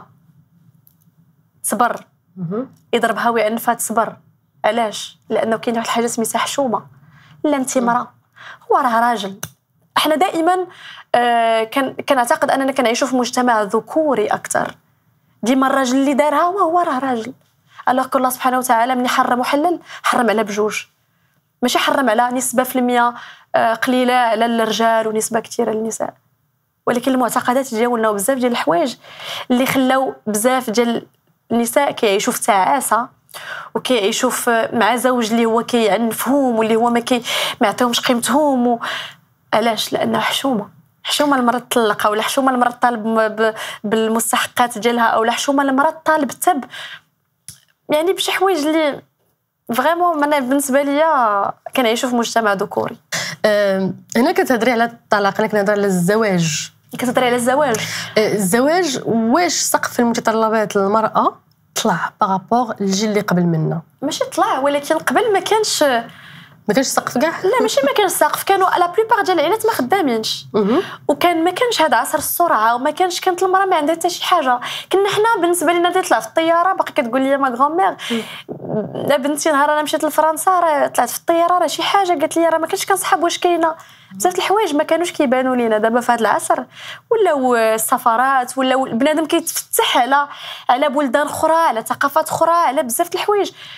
تصبر يضربها ويعنفها، تصبر. علاش؟ لانه كاين واحد الحاجه سميتها حشومه. لا انت مراه هو راه راجل. احنا دائما آه كان كنعتقد اننا كنعيشوا في مجتمع ذكوري اكثر، ديما الراجل اللي دارها وهو راه راجل. الله الله سبحانه وتعالى من حرم وحلل حرم على بجوج، ماشي حرم على نسبه في المية آه قليله على الرجال ونسبه كثيره للنساء. ولكن المعتقدات ديالنا وبزاف ديال الحوايج اللي خلاو بزاف ديال النساء كيعيشوا في تعاسه وكيعيشوا مع زوج اللي هو كيعنفهم واللي هو ما كي ما يعطيهمش قيمتهم و... علاش؟ لانه حشومه حشومه المراه تطلق، ولا حشومه المراه طالب بالمستحقات ديالها، او حشومه المراه طالب تب يعني بشي حوايج اللي فريمون انا بالنسبه ليا كنعيشوا في مجتمع ذكوري. أه هنا كتهضري على الطلاق، انا كنهضر على الزواج. كتهضري على الزواج أه الزواج واش سقف المتطلبات للمراه طلع بارابور للجيل اللي قبل منا؟ ماشي طلع، ولكن قبل ما كانش ما كانش سقف كاع. لا ماشي ما كانش سقف، كانوا لا بلوبار ديال العائلات ما خدامينش، وكان ما كانش هذا عصر السرعه، وما كانش كانت المراه ما عندها حتى شي حاجه. كنا حنا بالنسبه لنا نطلع في الطياره باقي كتقول لي ما غرامير بنتي نهار انا مشيت لفرنسا راه طلعت في الطياره راه شي حاجه، قالت لي راه ما كنتش كنصحاب واش كاينه. بزاف الحوايج ما كانوش كيبانوا لينا. دابا في هذا العصر ولاو السفرات، ولاو البنادم كيتفتح على على بلدان اخرى، على ثقافات اخرى، على بزاف الحوايج.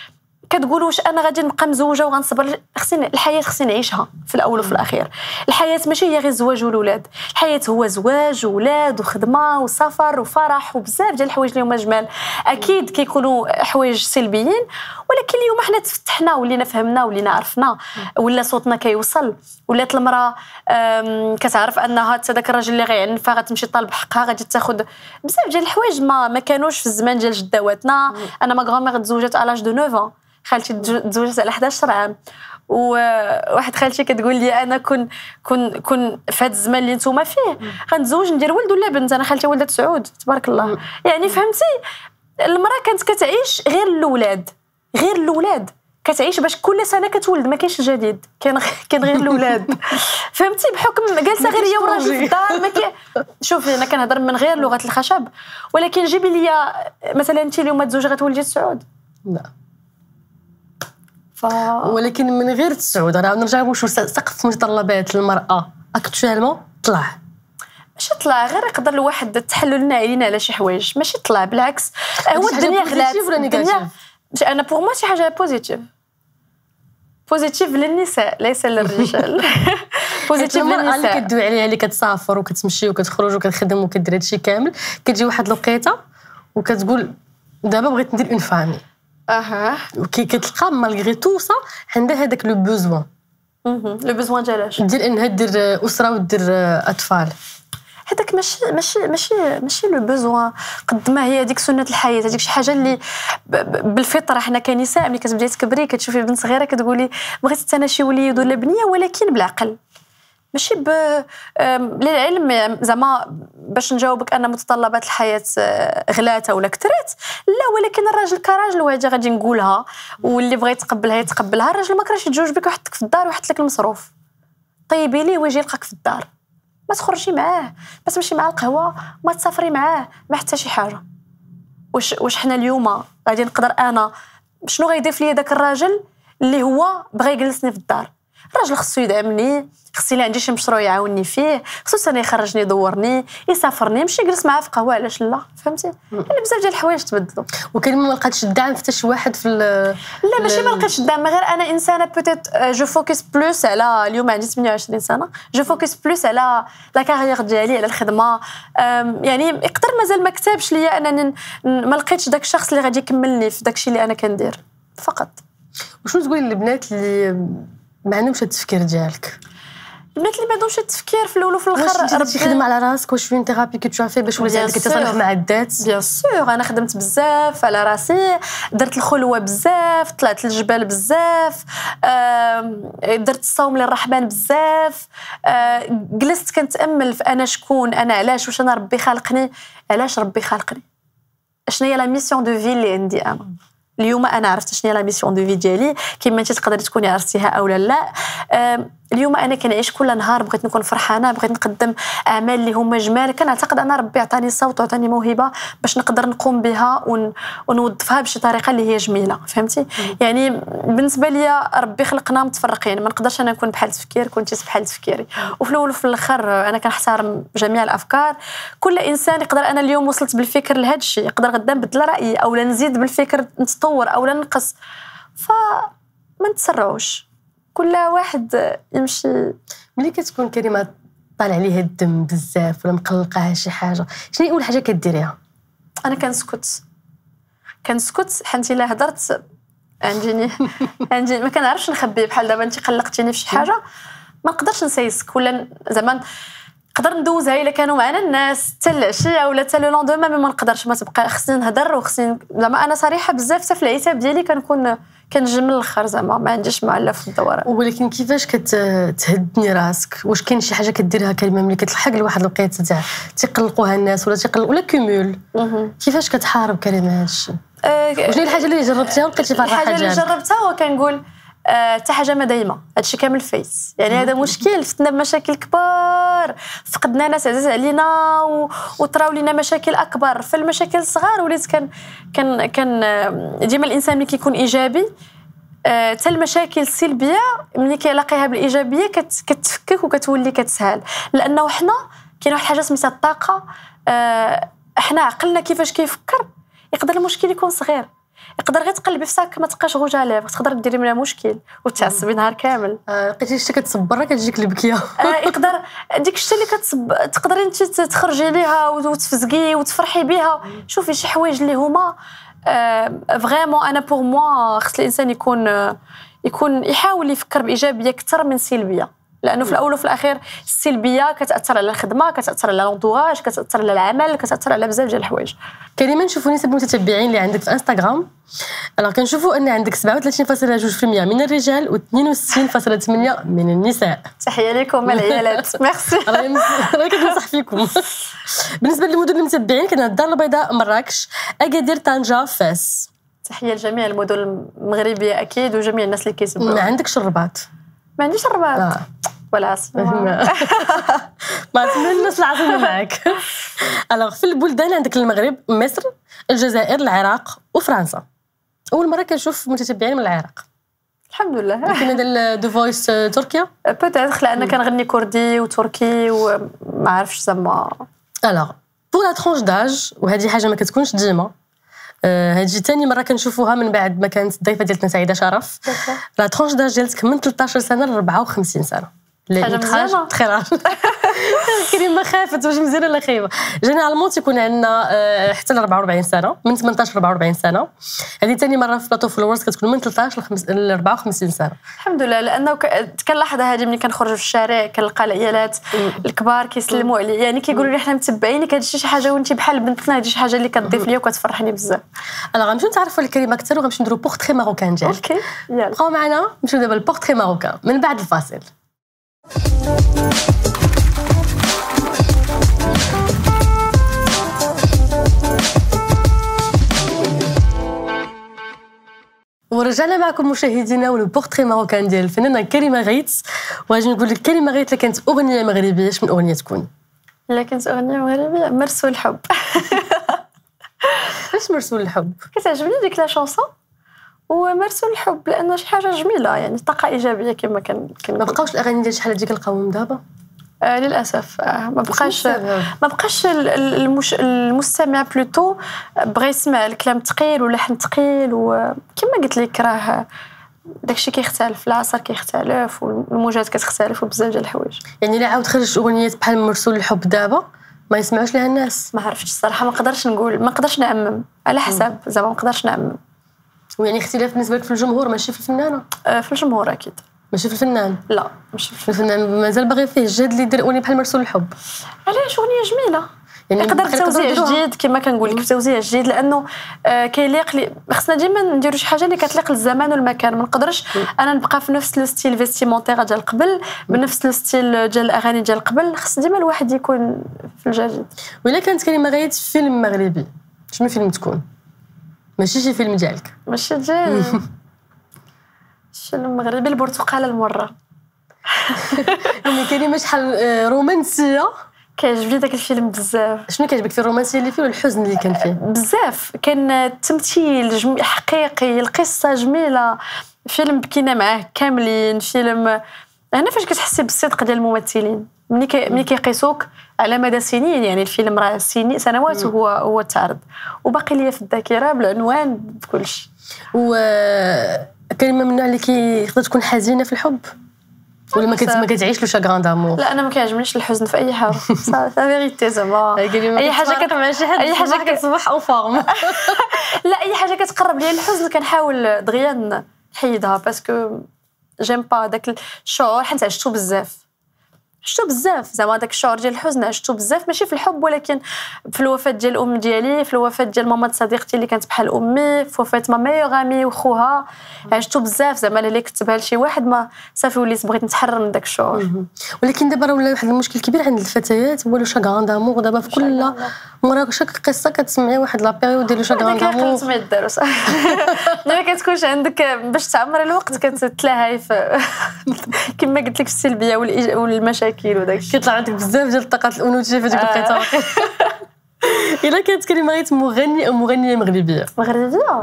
كتقول واش انا غادي نبقى مزوجه وغنصبر؟ خصني الحياه خصني نعيشها في الاول وفي الاخير. الحياه ماشي هي غير الزواج والولاد، الحياه هو زواج وولاد وخدمه وسفر وفرح وبزاف ديال الحوايج اللي هما جمال. اكيد كيكونوا حوايج سلبيين، ولكن اليوم حنا تفتحنا ولينا فهمنا ولينا عرفنا، ولا صوتنا كيوصل، ولات المراه كتعرف انها حتى داك الراجل اللي غيعنفها غتمشي طالب حقها، غادي تاخذ بزاف ديال الحوايج ما ما كانوش في الزمان ديال جداواتنا. انا ما غراميغ تزوجت على لاج دو تسعة، خالتي تزوجت على إحدى عشر عام، وواحد خالتي كتقول لي انا كون كون كون في هذا الزمان اللي نتوما فيه غنتزوج ندير ولد ولا بنت. انا خالتي ولدت سعود تبارك الله. يعني فهمتي المراه كانت كتعيش غير الاولاد، غير الاولاد كتعيش باش كل سنه كتولد، ما كاينش الجديد، كان كان غير الاولاد. فهمتي بحكم جالسه غير هي وراجل في الدار. ما كي شوفي انا كنهضر من غير لغه الخشب، ولكن جيبي لي مثلا انت اليوم تزوجي غتولدي سعود. لا ف... ولكن من غير السعود راه نرجعوا واش سقف متطلبات المراه اكطوالمون طلع. ماشي طلع غير يقدر الواحد التحلل لنا علينا على شي حوايج، ماشي طلع بالعكس. هو الدنيا غلات الدنيا. انا بوغ موا شي حاجه بوزيتيف بوزيتيف للنساء ليس للرجال. بوزيتيف للنساء اللي كدوي عليها، اللي كتسافر وكتمشي وكتخرج وكتخدم وكدير هادشي كامل، كتجي واحد الوقيته وكتقول دابا بغيت ندير اون فامي. اها وكي كتلقى مالغري تو سا عندها هذاك لو بوزوان. اها لو بوزوان ديالاش دير انها دير اسره ودير اطفال. هذاك ماشي ماشي ماشي ماشي لو بوزوان قد ما هي هذيك سنه الحياه. هذيك شي حاجه اللي بالفطره حنا كنساء ملي كتبداي تكبري كتشوفي بنت صغيره كتقولي بغيت انا شي وليد ولا بنيه، ولكن بالعقل ماشي ب للعلم. زعما باش نجاوبك ان متطلبات الحياه غلات ولا كثرت، لا، ولكن الراجل كراجل وهذه غادي نقولها، واللي بغى يتقبلها يتقبلها. الراجل ما كرهش يتزوج بك ويحطك في الدار ويحط لك المصروف، طيبي ليه ويجي يلقاك في الدار، ما تخرجي معاه، ما تمشي معاه القهوه، ما تسافري معاه، ما حتى شي حاجه. واش واش حنا اليوم غادي نقدر انا شنو غيضيف لي داك الراجل اللي هو بغى يجلسني في الدار؟ الراجل خصو يدعمني، خصني لا عندي شي مشروع يعاونني فيه، خصو انا يخرجني يدورني يسافرني، ماشي يجلس معاه في قهوه، علاش لا؟ فهمتي؟ يعني بزاف ديال الحوايج تبدلوا. وكان ما لقاتش الدعم حتى شي واحد في لا ماشي ما لقيتش الدعم، غير انا انسانه بوتيت جو فوكس بلوس على اليوم عندي ثمانية وعشرين سنه، جو فوكس بلوس على لا كارير ديالي، على الخدمه. يعني يقدر مازال ما كتبش ليا انني ما لقيتش داك الشخص اللي غادي يكملني في داك الشيء اللي انا كندير فقط. وشنو تقولي للبنات اللي ما عندهمش التفكير ديالك؟ البنات اللي ما عندهمش التفكير في الاول وفي الاخر، ربي تخدم على راسك. واش فين ثيرابي كتشوف فيه باش ولي عندك تصرف مع الذات؟ بيان سور انا خدمت بزاف على راسي، درت الخلوه بزاف، طلعت للجبال بزاف، درت الصوم للرحمن بزاف، جلست كنتامل في انا شكون، انا علاش، واش انا ربي خلقني، علاش ربي خلقني، شنو هي لا ميسيون دو في اللي عندي انا. اليوم انا عرفت شنو هي لا ميسيون دو في ديالي، كيما انت تقدري تكوني عرفتيها او لا. اليوم انا كنعيش كل نهار بغيت نكون فرحانه، بغيت نقدم اعمال اللي هما جمال. كنعتقد انا ربي عطاني صوت وعطاني موهبه باش نقدر نقوم بها ون... ونوظفها بشي طريقه اللي هي جميله. فهمتي؟ يعني بالنسبه لي ربي خلقنا متفرقين، ما نقدرش انا نكون بحال تفكير كنتي بحال تفكيري. وفي الاول وفي الاخر انا كنحترم جميع الافكار. كل انسان يقدر، انا اليوم وصلت بالفكر لهذا الشيء، يقدر غدا نبدل رايي او لا نزيد بالفكر نتطور او لا نقص. فما نتسرعوش، كل واحد يمشي. ملي كتكون كريمه طالع عليها الدم بزاف ولا مقلقاها شي حاجه، شنو هي اول حاجه كديريها؟ انا كنسكت كنسكت حنت الا هضرت عنديني عندي ما كنعرفش نخبي. بحال دابا انت قلقتيني في شي حاجه ما نقدرش نسيسك، ولا زعما نقدر ندوزها الا كانوا معنا الناس حتى العشيه ولا حتى لو لوندوما، ما نقدرش، ما تبقى خصني نهضر وخصني زعما انا صريحه بزاف. حتى في العتاب ديالي كنكون كنجم الاخر، زعما ما عنديش معلف في الدوران. ولكن كيفاش كتهدني راسك؟ واش كاين شي حاجه كديرها كلمه ملي كتلحق لواحد الوقيته تاع تيقلقوها الناس ولا تيقلق ولا كومول؟ كيفاش كتحارب كلمه هذا الشيء؟ أه وشنو هي الحاجه اللي جربتيها ولقيتي فرحه ديالك؟ الحاجه اللي جربتها هو كنقول حتى حاجه ما دايمه، هادشي كامل فايت. يعني هذا مشكل، فتنا بمشاكل كبار، فقدنا ناس عزاز علينا و... وطراو لينا مشاكل اكبر. في المشاكل الصغار وليت كان كان كان ديما الانسان ملي كيكون ايجابي حتى أه المشاكل السلبيه ملي كيلاقيها بالايجابيه كت... كتفكك وكتولي كتسهل. لانه حنا كاين واحد الحاجه سميتها الطاقه. أه حنا عقلنا كيفاش كيفكر يقدر المشكل يكون صغير، يقدر غير تقلبي في ساك ما تبقاش غوج عليه تقدر ديري منها مشكل وتعصبي نهار كامل. لقيتي شتي كتصبر راه كتجيك البكيه. يقدر ديك الشتا اللي كتصب تقدري انت تخرجي ليها وتفزقي وتفرحي بها. شوفي شي حوايج اللي هما فريمون انا بور موا خص الانسان يكون يكون يحاول يفكر بايجابيه اكثر من سلبيه، لانه في الاول وفي الاخير السلبيه كتاثر على الخدمه، كتاثر على لونطوراج، كتاثر على العمل، كتاثر على بزاف ديال الحوايج. كريمه نشوفوا نسب المتتبعين اللي عندك في انستغرام، alors كنشوفوا ان عندك سبعة وثلاثين فاصلة جوج بالمئة من الرجال و اثنين وستين فاصلة ثمانية من النساء. تحيه لكم العيالات. ميرسي. راه كننصح فيكم. بالنسبه للمدن المتبعين كاين الدار البيضاء، مراكش، اكادير، طنجه، فاس. تحيه لجميع المدن المغربيه اكيد وجميع الناس اللي كيسمعوا. ما عندكش الرباط؟ ما عنديش الرباط. آه. ولا ما عرفتش الناس العاصمه معاك. الوغ في البلدان عندك المغرب، مصر، الجزائر، العراق وفرنسا. اول مره كنشوف متتبعين من العراق. الحمد لله. كاين هذا دو فويس تركيا بوتيتر لان كنغني كردي وتركي وما عرفتش زعما. الوغ بور لا ترونش داج، وهذه حاجه ما كتكونش ديما، هذه ثاني مره كنشوفوها من بعد ما كانت الضيفه ديالتنا سعيده شرف. لا ترونش داج ديالتك من ثلاثة عشر سنه ل أربعة وخمسين سنه. حاجه مزيانه. تخيل كريمه خافت واش مزيانه ولا خايبه. جينيرالمون تيكون عندنا حتى ل أربعة وأربعين سنه، من ثمنطاش ل أربعة وأربعين سنه. هذه ثاني مره في بلاطو فلورز كتكون من ثلاثة عشر ل أربعة وخمسين سنه. الحمد لله، لانه كنلاحظ هذه ملي كنخرجوا في الشارع كنلقى العيالات الكبار كيسلموا علي، يعني كيقولوا لي حنا متبعينك، هذا شي حاجه وانت بحال بنتنا، هذه شي حاجه اللي كتضيف ليا وكتفرحني بزاف. انا غنمشيو نتعرفوا الكلمه اكثر وغنمشيو نديروا بورتري ماروكان ديالك. اوكي يلا بقاو معنا نمشيو دابا البورتري ماروكان من بعد الفاصل. ورجعنا معكم مشاهدينا والبورتري ماروكان ديال الفنانه كريمه غيث. وغادي نقول لك كريمه غيث، كانت اغنيه مغربيه، اش من اغنيه تكون؟ لا كانت اغنيه مغربيه مرسول الحب. علاش مرسول الحب؟ كتعجبني ديك لا شونسون ومرسول الحب لانه شي حاجه جميله، يعني طاقه ايجابيه كما كان. ما بقاوش الاغاني ديال شحال هذيك القوم دابا؟ آه للاسف آه ما بقاش ما بقاش المش... المستمع بلوتو بغى يسمع الكلام ثقيل ولحن ثقيل، وكما قلت لك راه داكشي كيختلف، العصر كيختلف والموجات كتختلف وبزاف ديال الحوايج. يعني لا عاود خرج اغنيه بحال مرسول الحب دابا ما يسمعوش لها الناس؟ ما عرفتش الصراحه، ما نقدرش نقول، ما نقدرش نعمم على حسب زعما، ما نقدرش نعمم. ويعني اختلاف بالنسبه لك في الجمهور ماشي في الفنانه؟ آه في الجمهور اكيد، ماشي في الفنان. لا ماشي في الفنان. مازال باغي فيه الجهد اللي يدير اغنيه بحال مرسول الحب. علاش اغنيه جميله يعني يقدر توزيع جديد كما كنقول لك، توزيع جديد لانه آه كيليق لي. خصنا ديما نديروا شي حاجه اللي كتليق للزمان والمكان. ما نقدرش انا نبقى في نفس لو ستيل فيستيمونتير ديال قبل بنفس لو ستيل ديال الاغاني ديال قبل. خص ديما الواحد يكون في الجديد. ولا كانت كلمه غيث فيلم مغربي، شنو فيلم تكون؟ ماشي شي فيلم ديالك؟ ماشي ديالي. فيلم مغربي البرتقاله المره. يعني كلمه شحال رومانسيه. كيعجبني داك الفيلم بزاف. شنو كيعجبك في الرومانسيه اللي فيه والحزن اللي كان فيه؟ بزاف، كان التمثيل جم... حقيقي، القصه جميله، فيلم بكينا معاه كاملين. فيلم هنا فاش كتحسي بالصدق ديال الممثلين ملي كي ملي كيقيسوك على مدى سنين، يعني الفيلم راه سنين سنوات وهو هو تعرض وباقي ليا في الذاكره بالعنوان بكلشي. و كلمه من النوع اللي كيقدر تكون حزينه في الحب ولا ما كنت ما كتعيش لو شاغران دامور؟ لا انا ما كيعجبنيش الحزن في اي حاجه. سا فيريتي زعما اي حاجه كت... مع شي حد اي حاجه كتصبح او فورم. لا اي حاجه كتقرب ليا الحزن كنحاول دغيا نحيدها باسكو جيم با داك الشعور، حيت عشتو بزاف عشتو بزاف زعما داك الشعور ديال الحزن عشتو بزاف، ماشي في الحب ولكن في الوفاه ديال الام ديالي، في الوفاه ديال ماما صديقتي اللي كانت بحال امي، في وفاه ما ميور امي وخوها. عشتو بزاف زعما اللي كتبها لشي واحد ما صافي وليت بغيت نتحرر من داك الشعور. ولكن دابا راه ولا واحد المشكل كبير عند الفتيات هو لو شاغران دامور. دابا في كل مره شاك قصه كتسمعي واحد لا بيريود ديال لو شاغران دامور كتسمعي الدار صافي. ما كتكونش عندك باش تعمر الوقت كتتلاهي في كما قلت لك في السلبيه والمشاكل وداك كيطلع عندك بزاف ديال الطاقات الانوثيه في ديك الوقيته. الا كانت كلمه غير مغني او مغنيه مغربيه مغربيه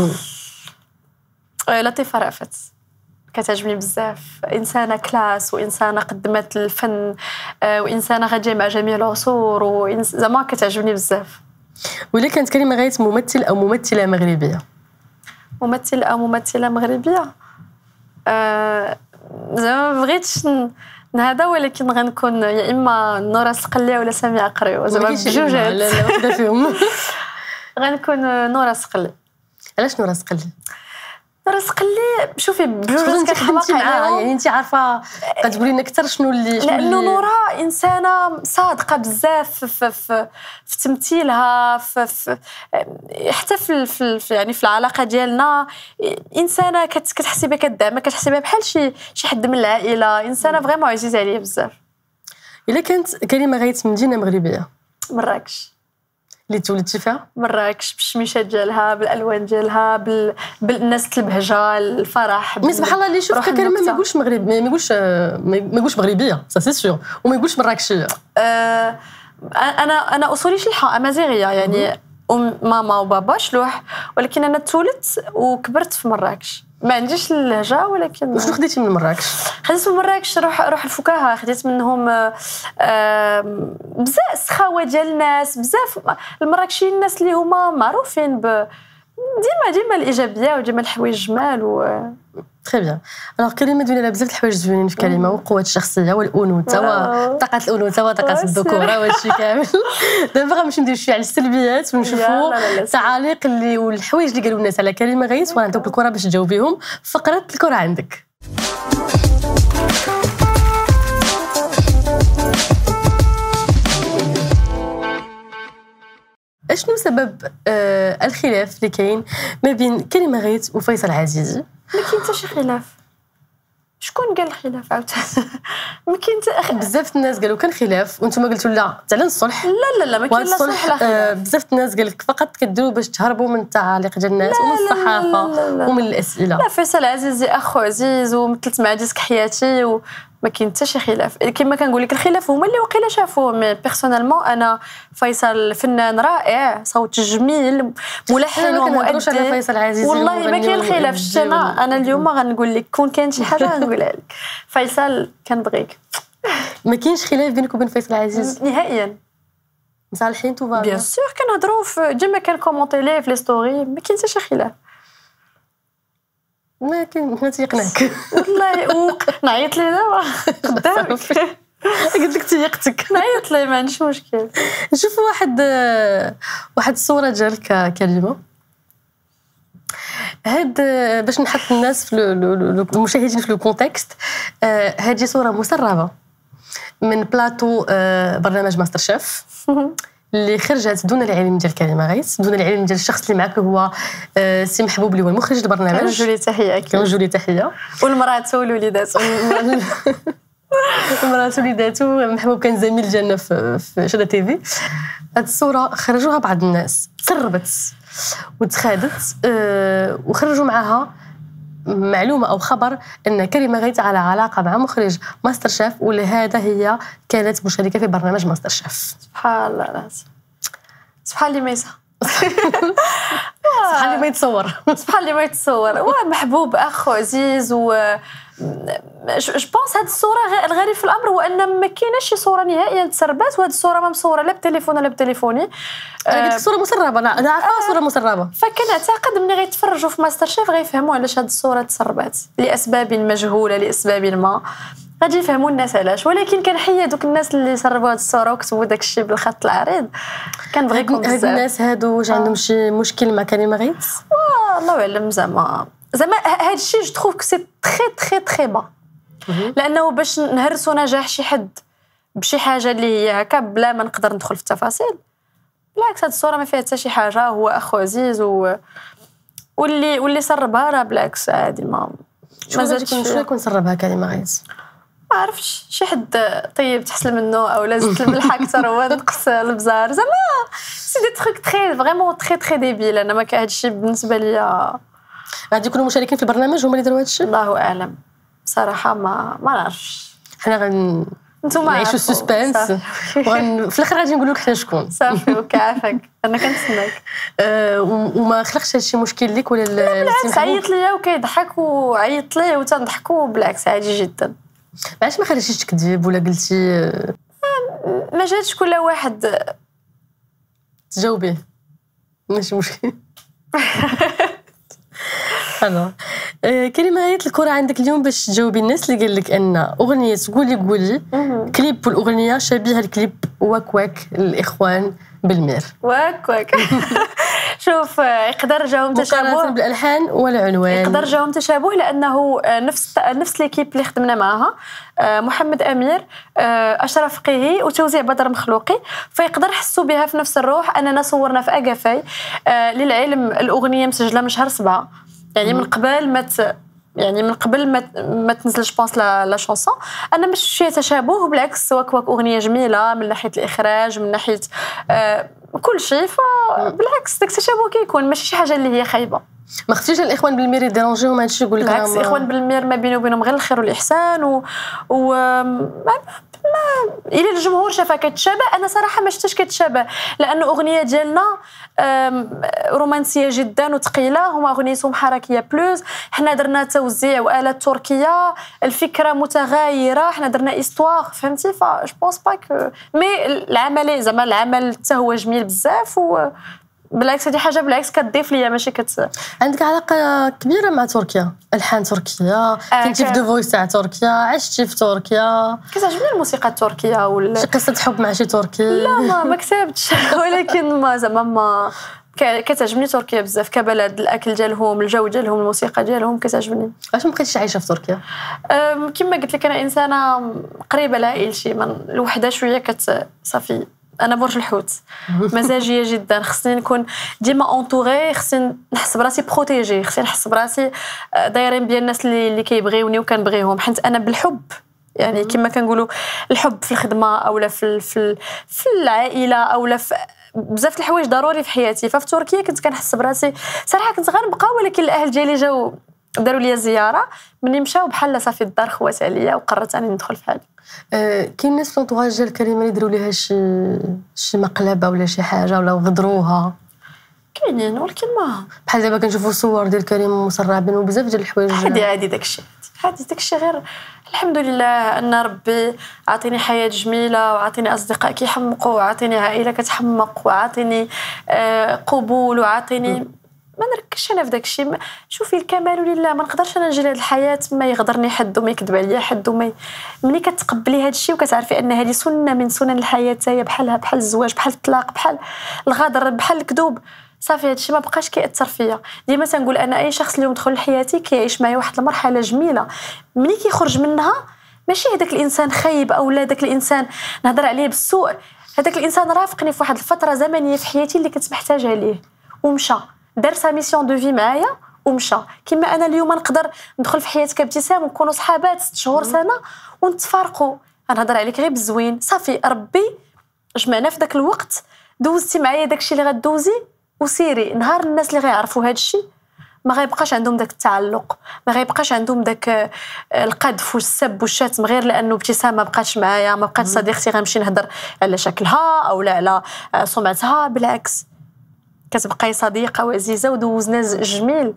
لطيفه رأفت كتعجبني بزاف، انسانه كلاس وانسانه قدمت الفن وانسانه غاديه مع جميع العصور زعما كتعجبني بزاف. ولا كانت كلمه غير ممثل او ممثله مغربيه؟ ممثل او ممثله مغربيه أه زعما ما بغيتش هذا، ولكن غنكون يا اما نورا سقلي ولا سميعه قريو، زعما بجوجات. لا لا وحده فيهم. غنكون نورا سقلي. علاش نورا سقلي؟ نورا سقلي شوفي بجوجات كتحماق عليهم، يعني انت عارفه كتقولي لنا اكثر شنو اللي لانه نورا انسانه صادقه بزاف في في, في تمثيلها، في, في حتى في, في يعني في العلاقه ديالنا. انسانه كتحسي بها كدعمه، كتحسي بها بحال شي شي حد من العائله، انسانه فريمون عزيزه عليا بزاف. الا كانت كريمه غايت من مدينه مغربيه، مراكش اللي تولدتي فيها، مراكش بالشميشات ديالها، بالالوان ديالها، بال... بالناس البهجه، الفرح. مي سبحان الله اللي شوف كريمه ما يقولش مغرب، ما يقولش ما يقولش مغربيه، سا سي سيور، وما يقولش مراكشيه. أه انا انا اصولي شلحه امازيغيه، يعني ام ماما وبابا شلوح، ولكن انا تولدت وكبرت في مراكش. ما عنديش اللهجه، ولكن شنو خديتي من مراكش؟ خديت من مراكش روح روح الفكاهه، خديت منهم بزاف سخاوه ديال الناس، بزاف المراكشيين الناس اللي هما معروفين ب ديما ديما الايجابيه وديما الحوايج جمال و تري بيان. الوغ كريمه دوينا على بزاف د الحوايج زوينين في كلمه، وقوه الشخصيه والانوثه وطاقه الانوثه وطاقه الذكوره وهادشي كامل. دابا غنمشي ندير شويه على السلبيات ونشوفوا التعاليق اللي والحوايج اللي قالوا الناس على كريمه غايت، وغندوك الكره باش تجاوبيهم. فقره الكره عندك. اشنو سبب آه الخلاف اللي كاين ما بين كريمه غايت وفيصل عزيزي؟ ما كاين حتى شي خلاف. شكون قال الخلاف عاوتاني؟ ما كاين حتى بزاف الناس قالوا كان خلاف وانتم قلتوا لا تعلن الصلح. لا لا لا ما كاين لا صلح لا خلاف. آه بزاف الناس قال لك فقط كديروا باش تهربوا من التعاليق ديال الناس ومن الصحافه ومن الاسئله. لا فيصل عزيزي اخو عزيز ومثلت مع ديسك حياتي و ما كاين حتى شي خلاف. كما كنقول لك الخلاف هما اللي وقيله شافوه. مي بيرسونيلمون انا فيصل فنان رائع، صوت جميل، ملحن ومؤدي. فيصل عزيزي والله ما كاين خلاف. انا انا اليوم غنقول لك كون كاين شي حاجه غنقولها لك. فيصل كنبغيك. ما كاينش خلاف بينك وبين فيصل عزيز نهائيا. مصالحين توفا بيان سور كنهضروا ديما كنكومونتي ليه في لي ستوري. ما كاين حتى شي خلاف. ما كاين حنا تيقناك والله. نعيط ليه دابا قدامك. قلت لك تيقتك. نعيط ليه ما عنديش مشكل. نشوف واحد واحد الصوره ديالك كريمه. هاد باش نحط الناس في المشاهدين في الكونتكست، هذه صوره مسربه من بلاطو برنامج ماستر شيف اللي خرجت دون العلم ديال كريمه غايت، دون العلم ديال الشخص اللي معك هو سي محبوب اللي هو المخرج البرنامج. كنوجه ليه تحيه اكيد. كنوجه ليه تحيه. والمراه والوليدات. المراه وليداتو. محبوب كان زميل ديالنا في في شاده تيفي. هاد الصوره خرجوها بعض الناس، تسربت وتخادت أه وخرجوا معها معلومه او خبر ان كريمه غايت على علاقه مع مخرج ماستر شيف، ولهذا هي كانت مشاركه في برنامج ماستر شيف. سبحان الله العظيم. سبحان اللي ما يسمع. سبحان اللي ما يتصور. سبحان اللي ما يتصور. هو محبوب اخ عزيز. و جو بونس هاد الصوره الغريب في الامر هو ان ما كايناش شي صوره نهائيا تسربات، وهاد الصوره ما مصوره لا بتليفون ولا بتليفوني. انا قلت لك صوره مسربه. انا عارفه صوره مسربه. فكنعتقد ملي غيتفرجوا في ماستر شيف غيفهموا علاش هاد الصوره تسربات لاسباب مجهوله، لاسباب ما غادي يفهموا الناس علاش. ولكن كنحيي دوك الناس اللي سربوا هاد الصوره وكتبوا داك الشيء بالخط العريض. كنبغيكم بزاف. هاد الناس هادو واش عندهم شي مشكل مع كريمه غايت؟ الله اعلم. زعما زعما هاد الشيء جو تروف كو سي تري تري تري با، لانه باش نهرسوا نجاح شي حد بشي حاجه اللي هي هكا بلا ما نقدر ندخل في التفاصيل. بالعكس هاد الصوره ما فيها حتى شي حاجه. هو اخو عزيز و واللي واللي سربها راه بالعكس عادي. ما ما زادش شنو يكون سربها كريمه غايت؟ ما عرفتش. شي حد طيب تحسن منه او لازم الملح اكثر هو نقص البزار. زعما سي دي تروك تري فريمون تري تري ديبيل. انا ما كان هادشي بالنسبه ليا. غادي يكونوا مشاركين في البرنامج هما اللي داروا هادشي؟ الله اعلم صراحه. ما ما نعرفش. حنا غن نتوما نعيشوا السسبانس وغن في الاخر غادي نقول لك حنا شكون. صافي وكعافاك. انا كنتسناك. أه وما خلقش هادشي مشكل ليك ولا؟ لا بالعكس عيط ليا وكيضحك وعيط ليه وتنضحكوا. بالعكس عادي جدا. علاش ما خليتيش تكذب ولا قلتي؟ ما جاتش كل واحد تجاوبيه ماشي مشكل. الو كريمه غايت الكره عندك اليوم باش تجاوبي الناس اللي قال لك ان اغنيه قولي قولي كليب والاغنيه شبيهه الكليب واك واك الاخوان بالمير. واك واك شوف يقدر جاهم تشابه مقارنة بالالحان والعنوان، يقدر جاهم تشابه لانه نفس نفس ليكيب اللي خدمنا معاها محمد امير اشرف قيهي وتوزيع بدر مخلوقي، فيقدر يحسوا بها في نفس الروح. اننا صورنا في اكافاي. للعلم الاغنيه مسجله من شهر سبعة، يعني من قبل ما ت... يعني من قبل ما ما تنزلش بونس لا لا شونسون. انا مش شي تشابه، وبالعكس واك واك اغنيه جميله من ناحيه الاخراج من ناحيه آه كل شيء، فبالعكس داك التشابه كيكون ماشي شي حاجه اللي هي خايبه. ما خفتيش الاخوان بالمير يديرونجيهم هادشي؟ يقول لك بالعكس الاخوان بالمير ما بينه وبينهم غير الخير والاحسان و, و... ما... ما الى الجمهور شافها كتشابه. انا صراحه ما شفتش كتشابه، لانه اغنيه ديالنا رومانسيه جدا وثقيله، هما اغنيتهم حركيه بلوز، حنا درنا توزيع والات تركيه، الفكره متغايره، حنا درنا استوار فهمتي. فا جو بونس با كو مي العمل زعما العمل حتى هو جميل بزاف، و بالعكس هذه حاجه بالعكس كتضيف ليا ماشي كت. عندك علاقه كبيره مع تركيا، الحان تركيا، كنتي في دو فويس تاع تركيا، عشتي في تركيا، كتعجبني الموسيقى التركيه ولا شي قصه حب مع شي تركي؟ لا ما ما كتبتش ولكن ما زعما ما كتعجبني تركيا بزاف كبلد، الاكل ديالهم، الجو ديالهم، الموسيقى ديالهم كتعجبني. علاش ما بقيتيش عايشه في تركيا؟ كما قلت لك انا انسانه قريبه لعائلتي، من الوحده شويه كت صافي. انا برج الحوت مزاجيه جدا، خصني نكون ديما اونطوري، خصني نحس براسي بروتيجي، خصني نحس براسي دايرين بيا الناس اللي اللي كيبغيوني وكنبغيهم، حيت انا بالحب يعني كما كنقولوا الحب في الخدمه اولا في في في العائله اولا في بزاف الحوايج ضروري في حياتي. ففي تركيا كنت كنحس براسي صراحه كنت غنبقى، ولكن الاهل ديالي جاو داروا لي زياره مني مشاو بحال صافي الدار خوات عليا، وقررت اني ندخل في حالي. أه كاين ناس في لونطواج ديال كريمه اللي يديروا ليها شي شي مقلبه ولا شي حاجه ولا غدروها؟ كاينين ولكن ما بحال دابا كنشوفوا صور ديال كريم مسربين وبزاف ديال الحوايج عادي عادي داكشي عادي داكشي غير الحمد لله ان ربي عطيني حياه جميله وعطيني اصدقاء كيحمقوا وعطيني عائله كتحمق وعطيني آه قبول وعطيني م. ما نركزش انا في داكشي. شوفي الكمال لله، ما نقدرش انا نجي لهاد الحياه ما يغدرني حد وما يكذب عليا حد وما ملي كتقبلي هادشي وكتعرفي ان هذه سنه من سنن الحياه، هي بحالها بحال الزواج بحال الطلاق بحال الغدر بحال الكذوب، صافي هادشي ما بقاش كيأثر فيا. ديما تنقول انا اي شخص اليوم دخل لحياتي كيعيش معايا واحد المرحله جميله، ملي كيخرج منها ماشي هذاك الانسان خايب او لا داك الانسان نهضر عليه بالسوء، هذاك الانسان رافقني في واحد الفتره زمنيه في حياتي اللي كنت محتاجه ليه ومشى دار سا ميسيون دو في معايا ومشى. كما انا اليوم نقدر ندخل في حياتك ابتسام ونكونوا صحابات ست شهور سنه ونتفارقوا، نهضر عليك غير بالزوين، صافي ربي جمعنا في داك الوقت، دوزتي معايا داكشي اللي غدوزي وسيري. نهار الناس اللي غيعرفوا هادشي ما غيبقاش عندهم داك التعلق، ما غيبقاش عندهم داك القذف والسب والشتم غير لانه ابتسام ما بقاتش معايا، ما بقاتش صديقتي غنمشي نهضر على شكلها او لا على سمعتها، بالعكس كتبقاي صديقه وعزيزه ودوزنا جميل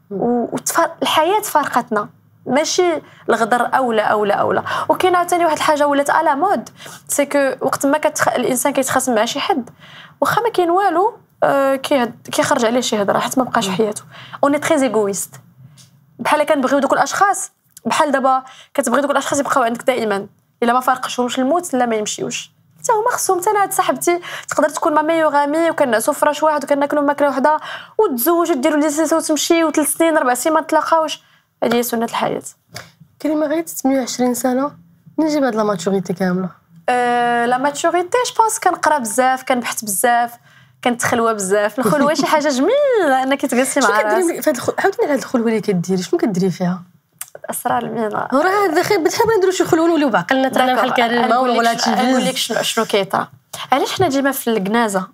والحياه فارقتنا، ماشي الغدر اولا اولا اولا. وكاين عاوتاني واحد الحاجه ولات على مود، سي كو وقت ما كتخ... الانسان كيتخاصم مع شي حد واخا ما كاين والو آه كيخرج عليه شي هضره حتى ما بقاش في حياته. اوني تري ايغويست، بحال كنبغيو دوك الاشخاص، بحال دابا كتبغي دوك الاشخاص يبقاو عندك دائما، الا ما فارقشهمش الموت لا ما يمشيوش، حتى هما خصهم. حتى انا هاد صاحبتي تقدر تكون ما ميور امي وكنعسو في فراش واحد وكناكلوا ماكله وحده وتزوجوا ديروا لي سيسه وتمشيو ثلاث سنين اربع سنين ما تلاقاوش، هذه هي سنه الحياه. كريمه غير ثمانية وعشرين سنه منين جاب هاد لا ماتوريتي كامله؟ أه لا ماتوريتي جو بونس كنقرا بزاف، كنبحث بزاف، كنت خلوه بزاف. الخلوه شي حاجه جميله انك تجلسي مع راسك. شنو كديري في هاد الخلوه؟ عاوديني على هاد الخلوه اللي كديري، شنو كديري فيها؟ اسرار المهنه راه هذا خير بحال نديروا شي خلوه نوليو بعقلنا تاعنا بحال كريمه ولا تيفي. نقول لك شنو شنو كيطرا. علاش حنا ديما في الكنازه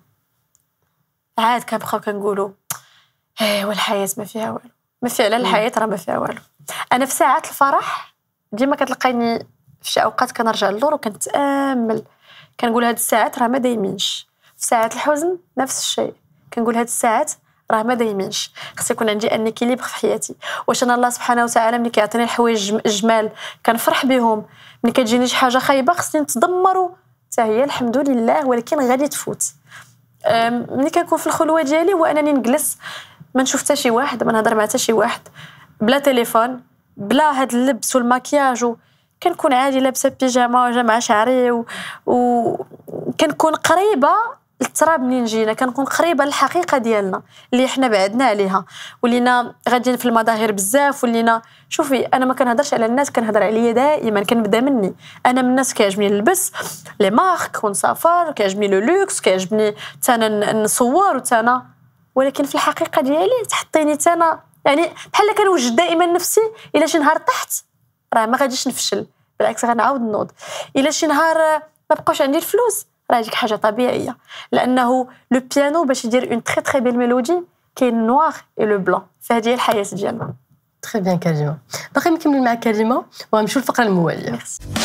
عاد كنبقاو كنقولوا ايوا الحياه ما فيها والو، ما فعلا الحياه راه ما فيها والو. انا في ساعات الفرح ديما كتلقيني في شي اوقات كنرجع للور وكنتامل، كنقول هاد الساعات راه ما دايمينش. في ساعات الحزن نفس الشيء، كنقول هاد الساعات راه ما دايمينش، خص يكون عندي ان اكيليبر في حياتي. واش انا الله سبحانه وتعالى ملي كيعطيني الحوايج الجمال كنفرح بهم، ملي كتجيني شي حاجه خايبه خصني نتدمروا حتى هي الحمد لله، ولكن غادي تفوت. ملي كنكون في الخلوه ديالي هو انني نجلس ما نشوف حتى شي واحد، ما نهضر مع حتى شي واحد، بلا تليفون، بلا هاد اللبس والماكياج، كنكون عادي لابسه بيجاما وجامعه شعري و... و كنكون قريبه للتراب منين جينا، كنكون قريبه للحقيقه ديالنا اللي احنا بعدنا عليها، ولينا غاديين في المظاهر بزاف، ولينا شوفي انا ما كنهضرش على الناس، كنهضر عليا دائما، كنبدا مني انا من الناس كيعجبني نلبس لي مارك ونسافر، كيعجبني لو لوكس، كيعجبني حتى انا نصور وتانا، ولكن في الحقيقه ديالي تحطيني تانا يعني بحال كنوجد دائما نفسي الا شي نهار طحت راه ما غاديش نفشل، بالعكس غنعاود نوض. الا شي نهار ما بقاوش عندي الفلوس راه هذيك حاجه طبيعيه، لانه لو بيانو باش يدير اون تري تري بيل ميلودي كاين نوار اي لو بلون، فهذه هي الحياه ديالنا. تري بيان كريمه. باقي نكمل مع كريمه وغنمشيو للفقره المواليه.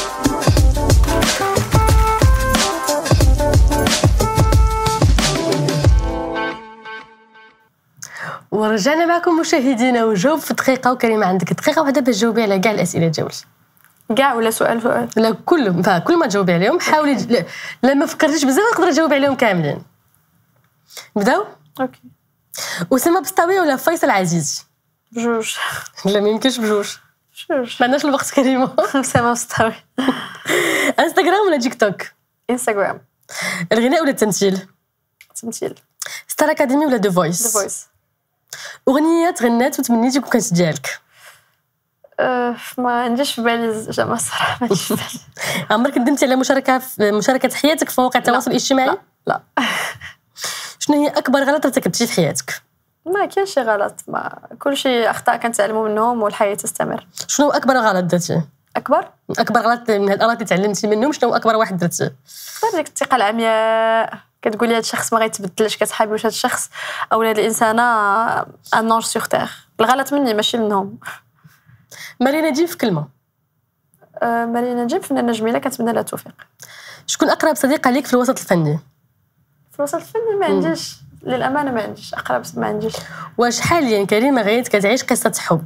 ورجعنا معكم مشاهدينا، وجاوب في دقيقه، وكريمه عندك دقيقه واحده باش تجاوبي على كاع الاسئله جاولتي. كاع ولا سؤال سؤال؟ لا كلهم، فكل ما تجاوبي عليهم حاولي لا, لا ما فكرتيش بزاف نقدر نجاوب عليهم كاملين. نبداو؟ اوكي. اسامه بسطاوي ولا فيصل عزيز؟ بجوج. لا ما يمكنش بجوج. بجوج. ما عندناش الوقت كريمه. اسامه بسطاوي. انستغرام ولا تيك توك؟ انستغرام. الغناء ولا التمثيل؟ تمثيل. ستار اكاديمي ولا دو فويس؟ دو فويس. اغنيه تغنات وتمنيتي كون كانت ديالك؟ أه ما عنديش في بالي زعما الصراحه، ما عنديش في بالي. عمرك ندمتي على مشاركه في مشاركه حياتك في مواقع التواصل الاجتماعي؟ لا, لا. شنو هي اكبر غلط ارتكبتيه في حياتك؟ ما كاينش شي غلط، ما كل شيء اخطاء كنتعلموا منهم والحياه تستمر. شنو اكبر غلط درتيه؟ اكبر اكبر غلط من هاد الغلط اللي تعلمتي منهم، شنو اكبر واحد درتيه؟ ديك الثقه العمياء، كتقولي هذا الشخص ما غيتبدلش، كتحابي واش هذا الشخص او هذه الانسانه ان انج سور تير. الغلط مني ماشي منهم. مارينا نجيب في كلمه. أه مارينا نجيب فنانه جميله، كنتمنى لها التوفيق. شكون اقرب صديقه ليك في الوسط الفني؟ في الوسط الفني ما عنديش، للامانه ما عنديش اقرب، ما عنديش. واش حاليا كريمه غايت كتعيش قصه حب؟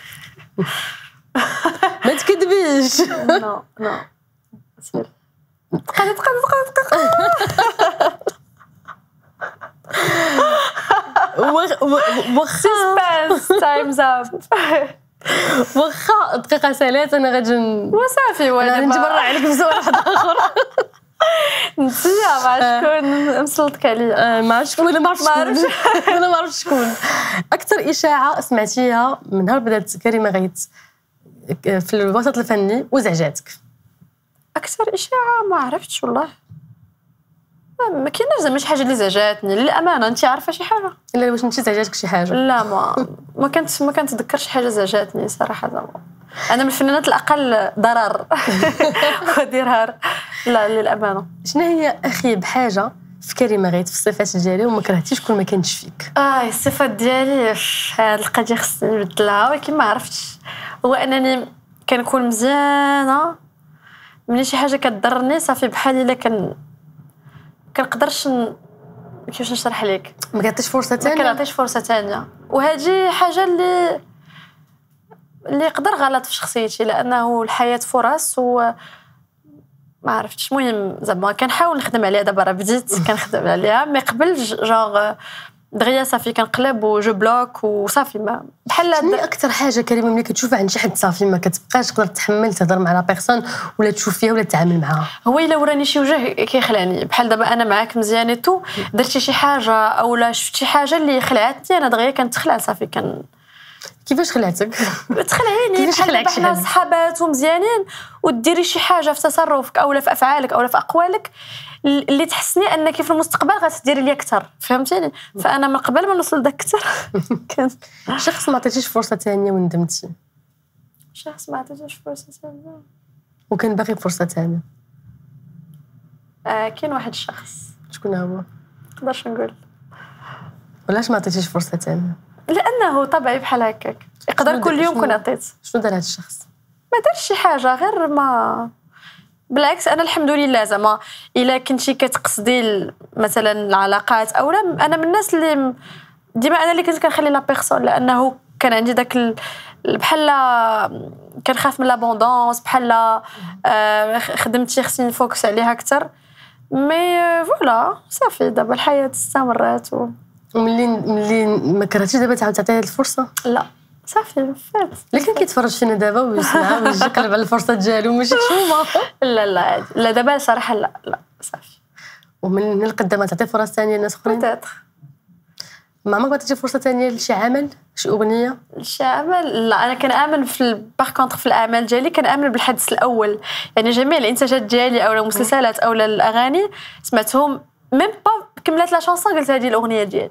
ما تكذبيش. نو نو سير تقدر تقدر تقدر واخا سسبنس تايمز اب. واخا دقيقه سالات انا غادي وصافي وانا نتبرع عليك بسؤال واحد اخر. نتيا ما شكون مسلطك عليا؟ ما عرفتش شكون، ما عرفتش شكون، انا ما عرفتش شكون. اكثر اشاعه سمعتيها من نهار بدات كريمه غايت في الوسط الفني وزعجاتك؟ اكثر اشاعه ما عرفتش والله، ما كاينش زعما شي حاجه اللي زعجاتني للامانه. انت عارفه شي حاجه؟ لا واش انت زعجاتك شي حاجه؟ لا ما ما كنت ما كنتذكر شي حاجه زعجاتني صراحه. زعما انا من الفنانات الاقل ضرر وضرار. لا للامانه. شنو هي اخيب حاجه في كريمه غايت في الصفات ديالي وما كرهتيش كون ما كانتش فيك؟ اه الصفات ديالي هاد القضيه خصني نبدلها، ولكن ما عرفتش. هو انني كنكون مزيانه، ملي شي حاجه كضرني صافي بحال الا كن كنقدرش ن... كيفاش نشرح لك، ما كنعطيش فرصه ثانيه، ما كنعطيش فرصه ثانيه. وهذه حاجه اللي اللي يقدر غلط في شخصيتي، لانه الحياه فرص و ما عرفتش. المهم زعما كنحاول نخدم عليها. دابا راه بديت كنخدم عليها، مي قبل جونغ دغيا صافي كنقلب وجو بلوك وصافي. ما بحال شنو اكثر حاجه كريمه ملي كتشوفها عند شي حد صافي ما كتبقاش تقدر تحمل تهضر مع لا بيرسون ولا تشوف فيها ولا تتعامل معها؟ هو الا وراني شي وجه كيخلعني، بحال دابا انا معاك مزيان تو درتي شي حاجه اولا شفت شي حاجه اللي خلعتني، انا دغيا كنتخلع صافي. كان كيفاش خلعتك؟ تخلعيني بحال حنا صحابات ومزيانين وديري شي حاجه في تصرفك اولا في افعالك اولا في اقوالك اللي تحسني انك في المستقبل غتديري لي اكثر، فهمتيني؟ فانا من قبل ما نوصل داك اكثر كان شخص ما عطيتيش فرصه ثانيه وندمتي؟ شخص ما عطيتيش فرصه ثانيه وكان باغي فرصه ثانيه؟ آه كاين واحد الشخص. شكون هو؟ ما نقدرش نقول. ولاش ما عطيتيش فرصه ثانيه؟ لانه طبعي بحال هكاك، يقدر كل يوم كون عطيت. شنو دار هذا الشخص؟ ما دارش شي حاجه، غير ما بالعكس. انا الحمد لله زعما الا كنتي كتقصدي مثلا العلاقات او لا، انا من الناس اللي ديما انا اللي كنت كنخلي لا بيرسون، لانه كان عندي داك بحال كنخاف من لابوندونس، بحال آه خدمتي خصني نفوكس عليها اكثر. مي فوالا صافي دابا الحياه استمرت و... وملي ملي ما كرهتيش دابا تعاود تعطيها هذه الفرصه؟ لا صافي فات. لكن كيتفرج فينا دابا ويسمع ويجي يقلب على الفرصه ديالو ماشي تشومه. لا لا عادي. لا دابا صراحه لا لا صافي. ومن القدام تعطي فرص ثانيه لناس اخرين؟ بتاتر. ما عمرك عطيتي فرصه ثانيه لشي عمل شي اغنيه؟ شي عمل لا. انا كنامن في باغ كونطخ في الاعمال ديالي كنامن بالحدث الاول. يعني جميع الانتاجات ديالي او المسلسلات او الاغاني سمعتهم ميم با كملت لا شانسون قلت هذه الاغنيه ديالي.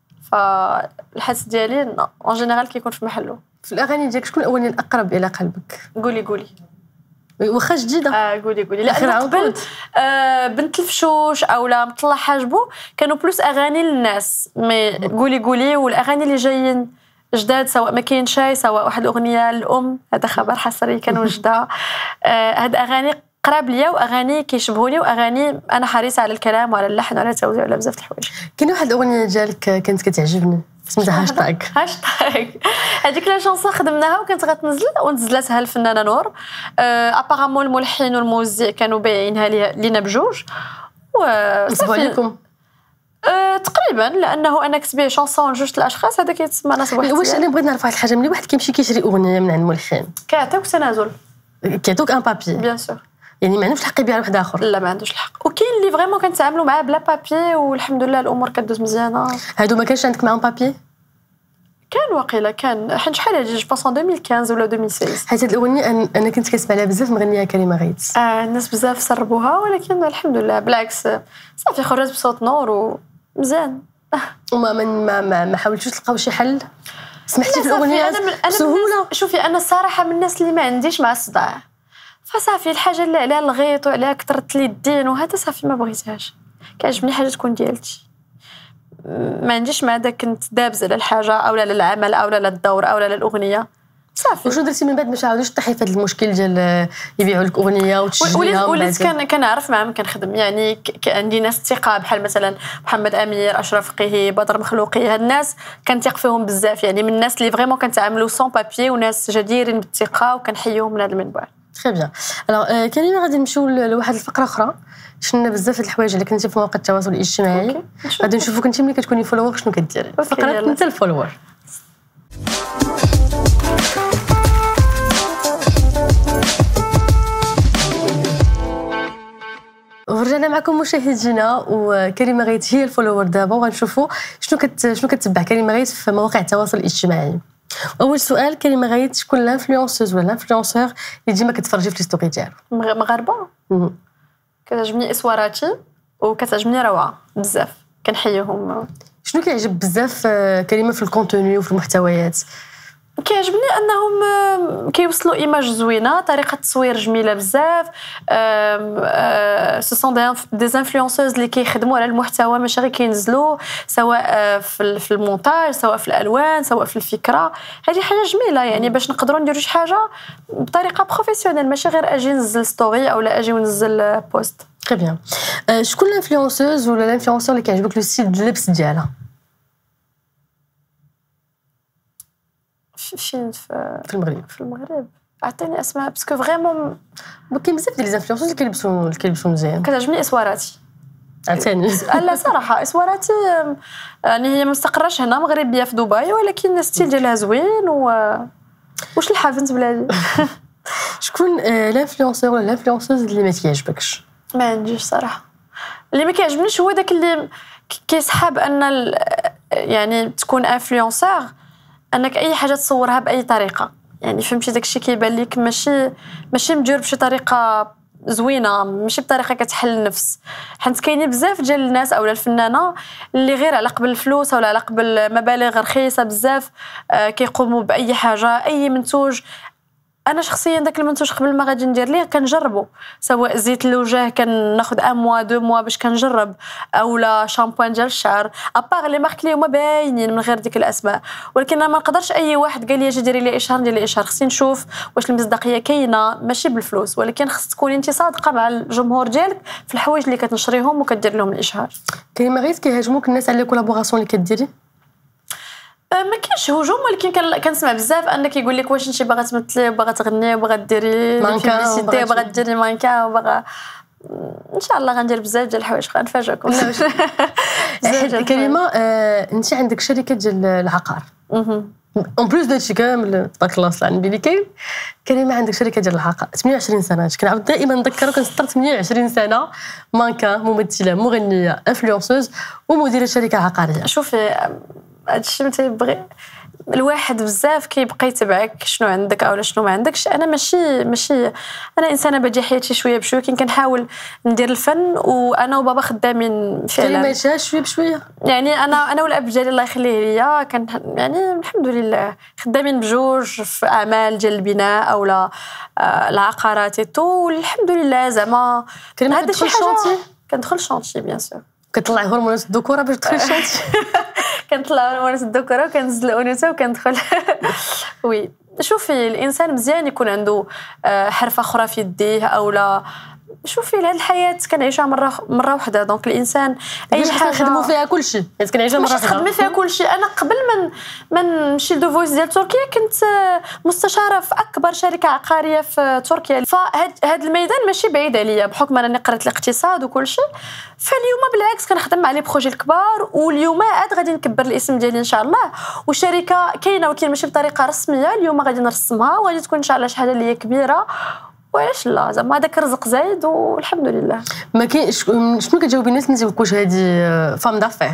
فالحدث ديالي اون جينيرال كيكون في محله. في الاغاني ديالك شكون الاغنيه الاقرب الى قلبك؟ قولي قولي. واخا جديده. اه قولي قولي. لا قبل آه بنت الفشوش او لا مطلع حاجبو كانوا بلوس اغاني للناس. مي قولي قولي والاغاني اللي جايين جداد سواء ما كاين شاي سواء واحد الاغنيه للام هذا خبر حصري كانوا جدا. آه هاد اغاني قراب ليا واغاني كيشبهوني واغاني انا حريصه على الكلام وعلى اللحن وعلى التوزيع وعلى بزاف د الحوايج. كاين واحد الاغنيه ديالك كانت كتعجبني سميتها هاشتاغ. هاشتاغ هذيك لا شونسون خدمناها وكانت غتنزل ونزلتها الفنانه نور. ابارامون الملحن والموزع كانوا بايعينها لينا بجوج نصبوا عليكم أه تقريبا لانه انا كتبيع شونسون جوج الاشخاص هذا كيتسمى نصب واحد. واش انا بغيت نعرف واحد الحاجه ملي واحد كيمشي كيشري اغنيه من عند ملحن كيعطيوك تنازل كيعطوك ان بابي بيان سور يعني ما عندوش الحق يبيع واحد اخر؟ لا ما عندوش الحق. وكاين اللي فريمون كنتعاملوا معاه بلا بابي والحمد لله الامور كدوز مزيانه. هادو ما كانش عندك معاهم بابي؟ كان واقيلا كان حيت شحال هادي جو بونس ألفين وخمسطاش ولا ألفين وستة عشر. حيت هاد الاغنيه انا كنت كنسمع لها بزاف مغنيه كريمه غيث. اه الناس بزاف سربوها ولكن الحمد لله بالعكس صافي خرجت بصوت نور ومزيان. وما من ما ما, ما حاولتوش تلقاو شي حل؟ سمعتي في الاغنيه بسهوله؟ شوفي انا الصراحه من الناس اللي ما عنديش مع الصداع فصافي الحاجه اللي عليها الغيط وعليها كثرت لي الدين وهذا صافي ما بغيتهاش. كيعجبني حاجه تكون ديالتي ما عنديش مع داك كنت دابزه على الحاجه او لا للعمل او لا للدور او لا للاغنيه صافي. وشنو درتي من بعد باش عاودوش تطيحي في هذا المشكل ديال يبيعوا لك اغنيه وتسجليها؟ وليت كان كنعرف معاهم كنخدم يعني عندي ناس ثقه بحال مثلا محمد امير اشرف قيهي بدر مخلوقي هاد الناس كنثق فيهم بزاف يعني من الناس اللي فريمون كنتعاملوا سون بابي وناس جديرين بالثقه وكنحييهم من هذا المنبر. تري بيان. الوغ كريمه غادي نمشيو لواحد الفقره اخرى. شفنا بزاف د الحوايج اللي كنتي في مواقع التواصل الاجتماعي غادي نشوفوا كنتي ملي كتكوني فولوور شنو كديري. فقره انت الفولوور. ورجعنا معكم مشاهدينا وكريمه غيث هي الفولوور دابا وغنشوفوا شنو كت شنو كتبع كريمه غيث في مواقع التواصل الاجتماعي. اول سؤال كريمه غيث شكون لانفلونسوز ولا لانفلونسور اللي ديما كتفرجي في الستوري ديالو؟ مغاربه كتعجبني اسواراتي وكتعجبني روعه بزاف كنحييهم. شنو كيعجب بزاف كريمه في الكونتوني وفي المحتويات؟ كيعجبني انهم كيوصلوا ايماج زوينه طريقه التصوير جميله بزاف. سو سون دي انفلونسوز اللي كيخدموا على المحتوى ماشي غير كينزلوا سواء في المونتاج سواء في الالوان سواء في الفكره. هذه حاجه جميله يعني باش نقدروا نديروا شي حاجه بطريقه بروفيسيونيل ماشي غير اجي ننزل ستوري او لا اجي وننزل بوست. تري بيان. شكون الانفلونسوز ولا الانفلونسور اللي كيعجبك لو ستيل ديال اللبس ديالها؟ فين في في المغرب؟ في المغرب عطيني اسماء باسكو فريمون كاين بزاف ديال لي انفلونسوز اللي كيلبسوا اللي كيلبسوا مزيان. كتعجبني اسواراتي عطيني. لا صراحه اسواراتي يعني هي مستقراش هنا مغربيه في دبي ولكن الستيل ديالها زوين و واش الحافظ بلادي. شكون الانفلونسور ولا الانفلونسوز اللي ما كيعجبكش؟ ما عنديش صراحه. اللي ما كيعجبنيش هو داك اللي كيسحب ان ال... يعني تكون انفلونسور انك اي حاجه تصورها باي طريقه يعني فهمتي داكشي كيبان لك ماشي ماشي مدير بشي طريقه زوينه ماشي بطريقه كتحل النفس. حيت كاينين بزاف ديال الناس اولا الفنانه اللي غير على قبل الفلوس ولا على قبل مبالغ رخيصه بزاف آه كيقوموا باي حاجه اي منتوج. انا شخصيا داك المنتوج قبل ما غادي ندير ليه كنجربه سواء زيت الوجه كناخذ ان موا دو موا باش كنجرب اولا شامبوان ديال الشعر ابار لي مارك اللي هما باينين من غير ديك الاسماء. ولكن انا ما نقدرش اي واحد قال لي اجي ديري لي اشهار ندير لي اشهار. خصني نشوف واش المصداقيه كاينه ماشي بالفلوس ولكن خص تكوني انت صادقه مع الجمهور ديالك في الحوايج اللي كتنشريهم وكدير لهم الاشهار. كريمه غيث كيهاجموك الناس على الكولابوراسيون اللي كديري؟ ما كاينش هجوم ولكن كنسمع بزاف انك يقول لك واش انت باغا تمثلي وباغا تغني وباغا ديري بيبليسيتي وباغا ديري مانكا وباغا ان شاء الله غندير بزاف ديال الحوايج غنفاجئكم. كريمه آه، انت عندك شركه ديال العقار اون بلوس داكشي كامل تبارك الله صلى على النبي اللي كاين. كريمه عندك شركه ديال العقار ثمانية وعشرين سنه، كنعاود دائما نذكر كنسطر ثمانية وعشرين سنه مانكا ممثله مغنيه انفلونسوز ومديره شركه عقاريه. شوفي هادشي ما تيبغي الواحد بزاف كيبقى يتبعك شنو عندك او شنو ما عندكش. انا ماشي ماشي انا انسانه باديه حياتي شويه بشويه، كي كنحاول ندير الفن وانا وبابا خدامين فعلا. كلمه شويه بشويه يعني انا انا والاب ديالي الله يخليه ليا كان يعني الحمد لله خدامين بجوج في اعمال ديال البناء او لا آه العقارات تو، والحمد لله زعما هذا شي حاجه. كندخل شونتي بيان سور، كتطلعي هرمونات الذكوره باش تدخلي شونتي. كنطلع هرمونات الذكوره وكنزل الانوثه وكندخل. وي شوفي الانسان مزيان يكون عنده حرفه اخرى في يديه او لا. شوفي هاد الحياه كنعيشها مره مره واحده، دونك الانسان اي حاجه نخدموا فيها كلشي حيت كنعيشها مره واحده. نخدموا فيها كلشي. انا قبل من من نمشي لدو فويس ديال تركيا كنت مستشاره في اكبر شركه عقاريه في تركيا، فهاد هاد الميدان ماشي بعيد عليا بحكم انني قريت الاقتصاد وكلشي. فاليوم بالعكس كنخدم مع لي بروجي الكبار، واليوم عاد غادي نكبر الاسم ديالي ان شاء الله. والشركه كاينه ولكن ماشي بطريقه رسميه، اليوم غادي نرسمها وغادي تكون ان شاء الله شي حاجه اللي هي كبيره. وعلاش لا زعما هذاك الرزق زايد والحمد لله. ما كاين شنو كتجاوبي الناس ما تيقولوش هذه فام دافير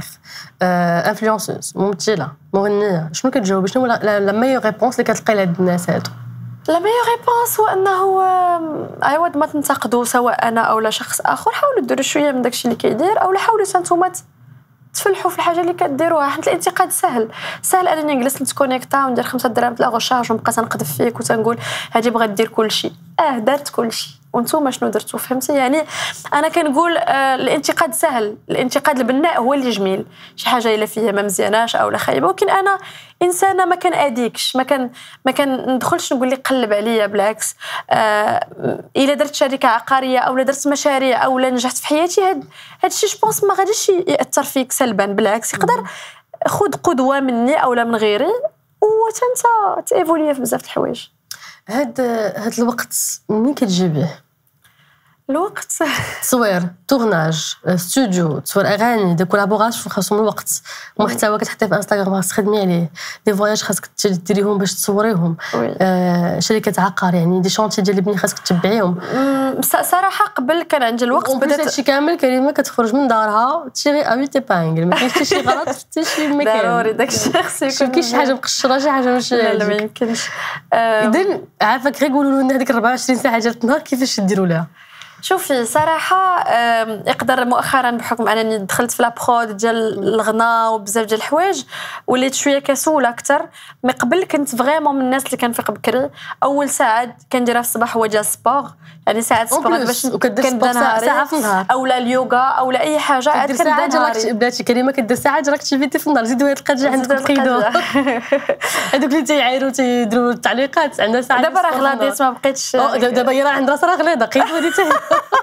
انفلونسوز ممثله مغنيه؟ شنو كتجاوبي؟ شنو لا ميور ريبونس اللي كتلقاي لهاد الناس هادو؟ لا ميور ريبونس هو انه عوض ما تنتقدوا سواء انا او لا شخص اخر، حاولوا ديروا شويه من داكشي اللي كيدير، او حاولوا نتوما تفلحوا في الحاجه اللي كديروها. حيت الانتقاد سهل سهل انني نجلس نتكونيكتا وندير خمسة دراهم لا غوشارج ونبقى تنقذف فيك وتنقول هادي بغات دير كلشي. اه درت كلشي وانتم شنو درتوا؟ فهمتي؟ يعني انا كنقول آه الانتقاد سهل، الانتقاد البناء هو اللي جميل. شي حاجه الا فيها ما مزياناش او لا خايبه، ولكن انا انسانه ما كناديكش، ما كان ما كندخلش نقول لك قلب عليا. بالعكس آه الا درت شركه عقاريه او لا درت مشاريع او لا نجحت في حياتي، هاد هادشي جو بونس ما غاديش ياثر فيك سلبا، بالعكس يقدر خذ قدوه مني او لا من غيري وانت تيفولي في بزاف الحوايج. هاد هاد الوقت منين كتجيبيه؟ الوقت تصوير تورناج ستوديو تصوير اغاني دي كولابوراسيون خاصهم الوقت، محتوى كتحطيه في انستغرام خاصك تخدمي عليه، دي فواياج خاصك ديريهم باش تصوريهم، آه شركه عقار يعني دي شونتي ديال البني خاصك تتبعيهم. صراحه قبل كان عندي الوقت بدات هادشي كامل. كريمه كتخرج من دارها تيري ابي تي بانغل، ما كاينش حتى شي غلط حتى شي ما كاين ضروري داكشي خصو يكون. كاين شي حاجه مقشره شي حاجه ماشي لا لا ما يمكنش. اذا عافاك غير قولوا لنا هذيك أربعة وعشرين ساعه ديال النهار كيفاش ديروا لها؟ شوفي صراحه يقدر مؤخرا بحكم انني دخلت في لابرود ديال الغناء وبزاف ديال الحوايج وليت شويه كسوله اكثر. مي قبل كنت فريمون من الناس اللي كنفيق بكري. اول ساعه كنديرها في الصباح هو ديال السبور، يعني ساعه السبور باش كنبدا نهاري ساعه في النهار او لا اليوغا او لا اي حاجه عاد كنبدا نهاري. بداتي كريمه كدير ساعه ديال اكتيفيتي في النهار. زيدوا هاد القضيه عندكم تقيدوا هذوك اللي تيعايروا تيديروا التعليقات عندها ساعه. دابا راه غلاديت ما بقيتش. دابا هي راه عندها راسها غليظه قيدوا هذه حتى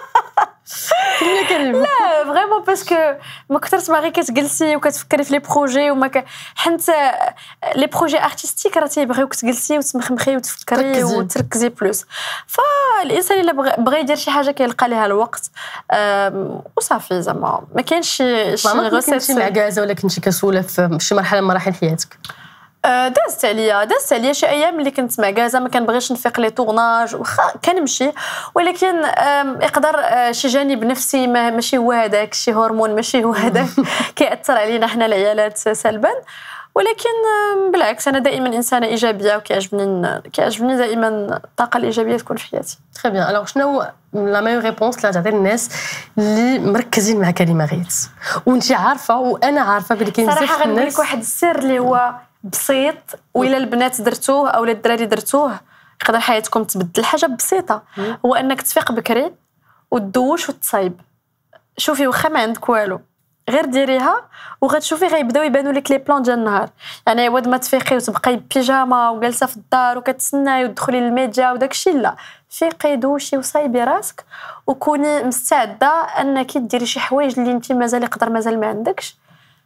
كلنا كريم. لا فريمون باسكو ما كثرت ما غير كتجلسي وكتفكري في لي بروجي وما ك... حنت لي بروجي ارتستيك راه تيبغيوك تجلسي وتمخمخي وتفكري وتركزي بلوس. فالانسان الا بغى يدير شي حاجه كيلقى لها الوقت وصافي. زعما ما كاينش شي شي غوسيت شي معكازه ولا كنتي كسوله في شي مرحله من مراحل حياتك؟ دازت عليا دازت عليا شي ايام اللي كنت معكازه ما كنبغيش نفيق لي طورناج واخا كنمشي، ولكن يقدر شي جانب نفسي ماشي هو هذاك، شي هرمون ماشي هو هذاك كيأثر علينا حنا العيالات سلبا. ولكن بالعكس انا دائما انسانه ايجابيه وكيعجبني كيعجبني دائما الطاقه الايجابيه تكون في حياتي. تري بيان. الوغ شنو لا ميور ريبونس اللي تعطي الناس اللي مركزين مع كريمه غيث وانت عارفه وانا عارفه بلي كاين بزاف الناس؟ صراحه غنقول لك واحد السر اللي هو بسيط وإلا البنات درتوه او الدراري درتوه يقدر حياتكم تبدل. حاجه بسيطه هو انك تفيق بكري وتدوش وتصايب. شوفي واخا ما عندك والو غير ديريها وغتشوفي غيبداو يبانوا لك لي بلان ديال النهار. يعني عوض ما تفيقي وتبقاي بيجاما وجالسه في الدار وكتسناي وتدخلي للميديا وداكشي، لا فيقي دوشي وصايبي راسك وكوني مستعده انك ديري شي حوايج اللي انت مازال يقدر مازال ما عندكش.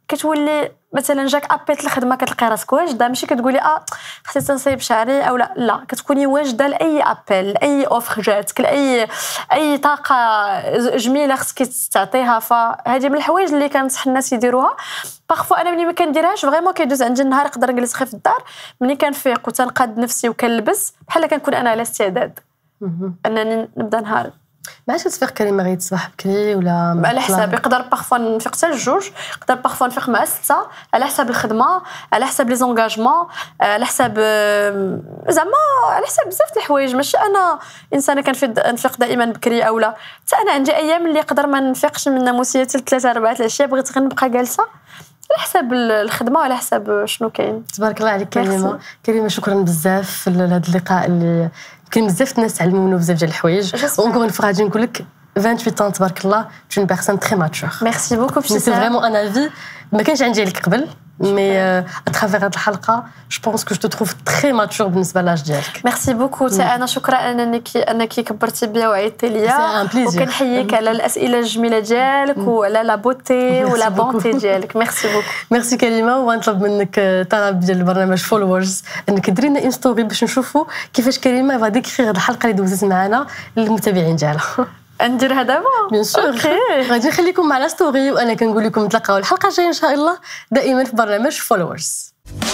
كتولي مثلا جاك ابيت الخدمه كتلقي راسك واجده، ماشي كتقولي اه خصني نصايب شعري او لا لا كتكوني واجده لاي ابل لاي اوفر جاتك لاي اي طاقه جميله خصك تعطيها. فهذه من الحوايج اللي كنصح الناس يديروها. باغفوا انا ملي ما كنديرهاش فريمون كيدوز عندي النهار نقدر نجلس غير في الدار ملي كنفيق وتنقاد نفسي وكنلبس بحال كنكون انا على استعداد انني نبدا نهار. ما عادش تفيق كريمه غير تصبح بكري ولا على حساب يقدر باغفوا نفيق حتى لجوج، يقدر باغفوا نفيق مع ستة على حساب الخدمه على حساب لي زونغاجمون على حساب زعما على حساب بزاف د الحوايج. ماشي انا انسانه كنفيق دائما بكري او لا، حتى انا عندي ايام اللي يقدر ما نفيقش من ناموسيه حتى ثلاثة أربعة العشيه بغيت غير نبقى جالسه على حساب الخدمه وعلى حساب شنو كاين. تبارك الله عليك كريمه. كريمه شكرا بزاف لهذا اللقاء اللي كاين بزاف الناس تعلموا منه بزاف ديال الحوايج. اونكور فوا غادي نقول لك ثمانية وعشرين ans تبارك الله tu es une personne très mature. Merci beaucoup c'est vraiment un avis ما كانش عندي لك قبل مي à travers هذه الحلقه je pense que je te trouve très mature بالنسبه لاج ديالك. ميرسي بوكو. حتى انا شكرا انك انك كبرتي بيا وعيطتي ليا وكنحييك على الاسئله الجميله ديالك وعلى لا بوتي ولا بونتي ديالك. ميرسي بوكو. ميرسي كريمه. وغنطلب منك طلب ديال البرنامج فولورز انك ديري لنا ان ستوري باش نشوفوا كيفاش كريمه غادي ديكري هذه الحلقه اللي دوزت معنا للمتابعين ديالها. نديرها دابا بيان سور. غادي نخليكم مع لا ستوري وانا كنقول لكم نتلاقاو الحلقه الجايه ان شاء الله دائما في برنامج فولورز.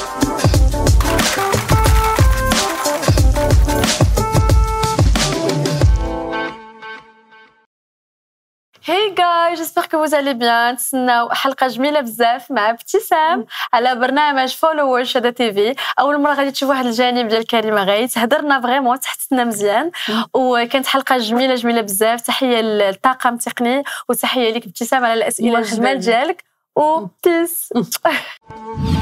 Hey guys, j'espère que vous allez bien. تسناو حلقة جميلة بزاف مع ابتسام على برنامج فولوور شدا تي في. أول مرة غادي تشوفوا واحد الجانب ديال كريمة غايت، هضرنا فريمون تحسنا مزيان وكانت حلقة جميلة جميلة بزاف. تحية للطاقم التقني وتحية ليك ابتسام على الأسئلة الجمال ديالك و بيس.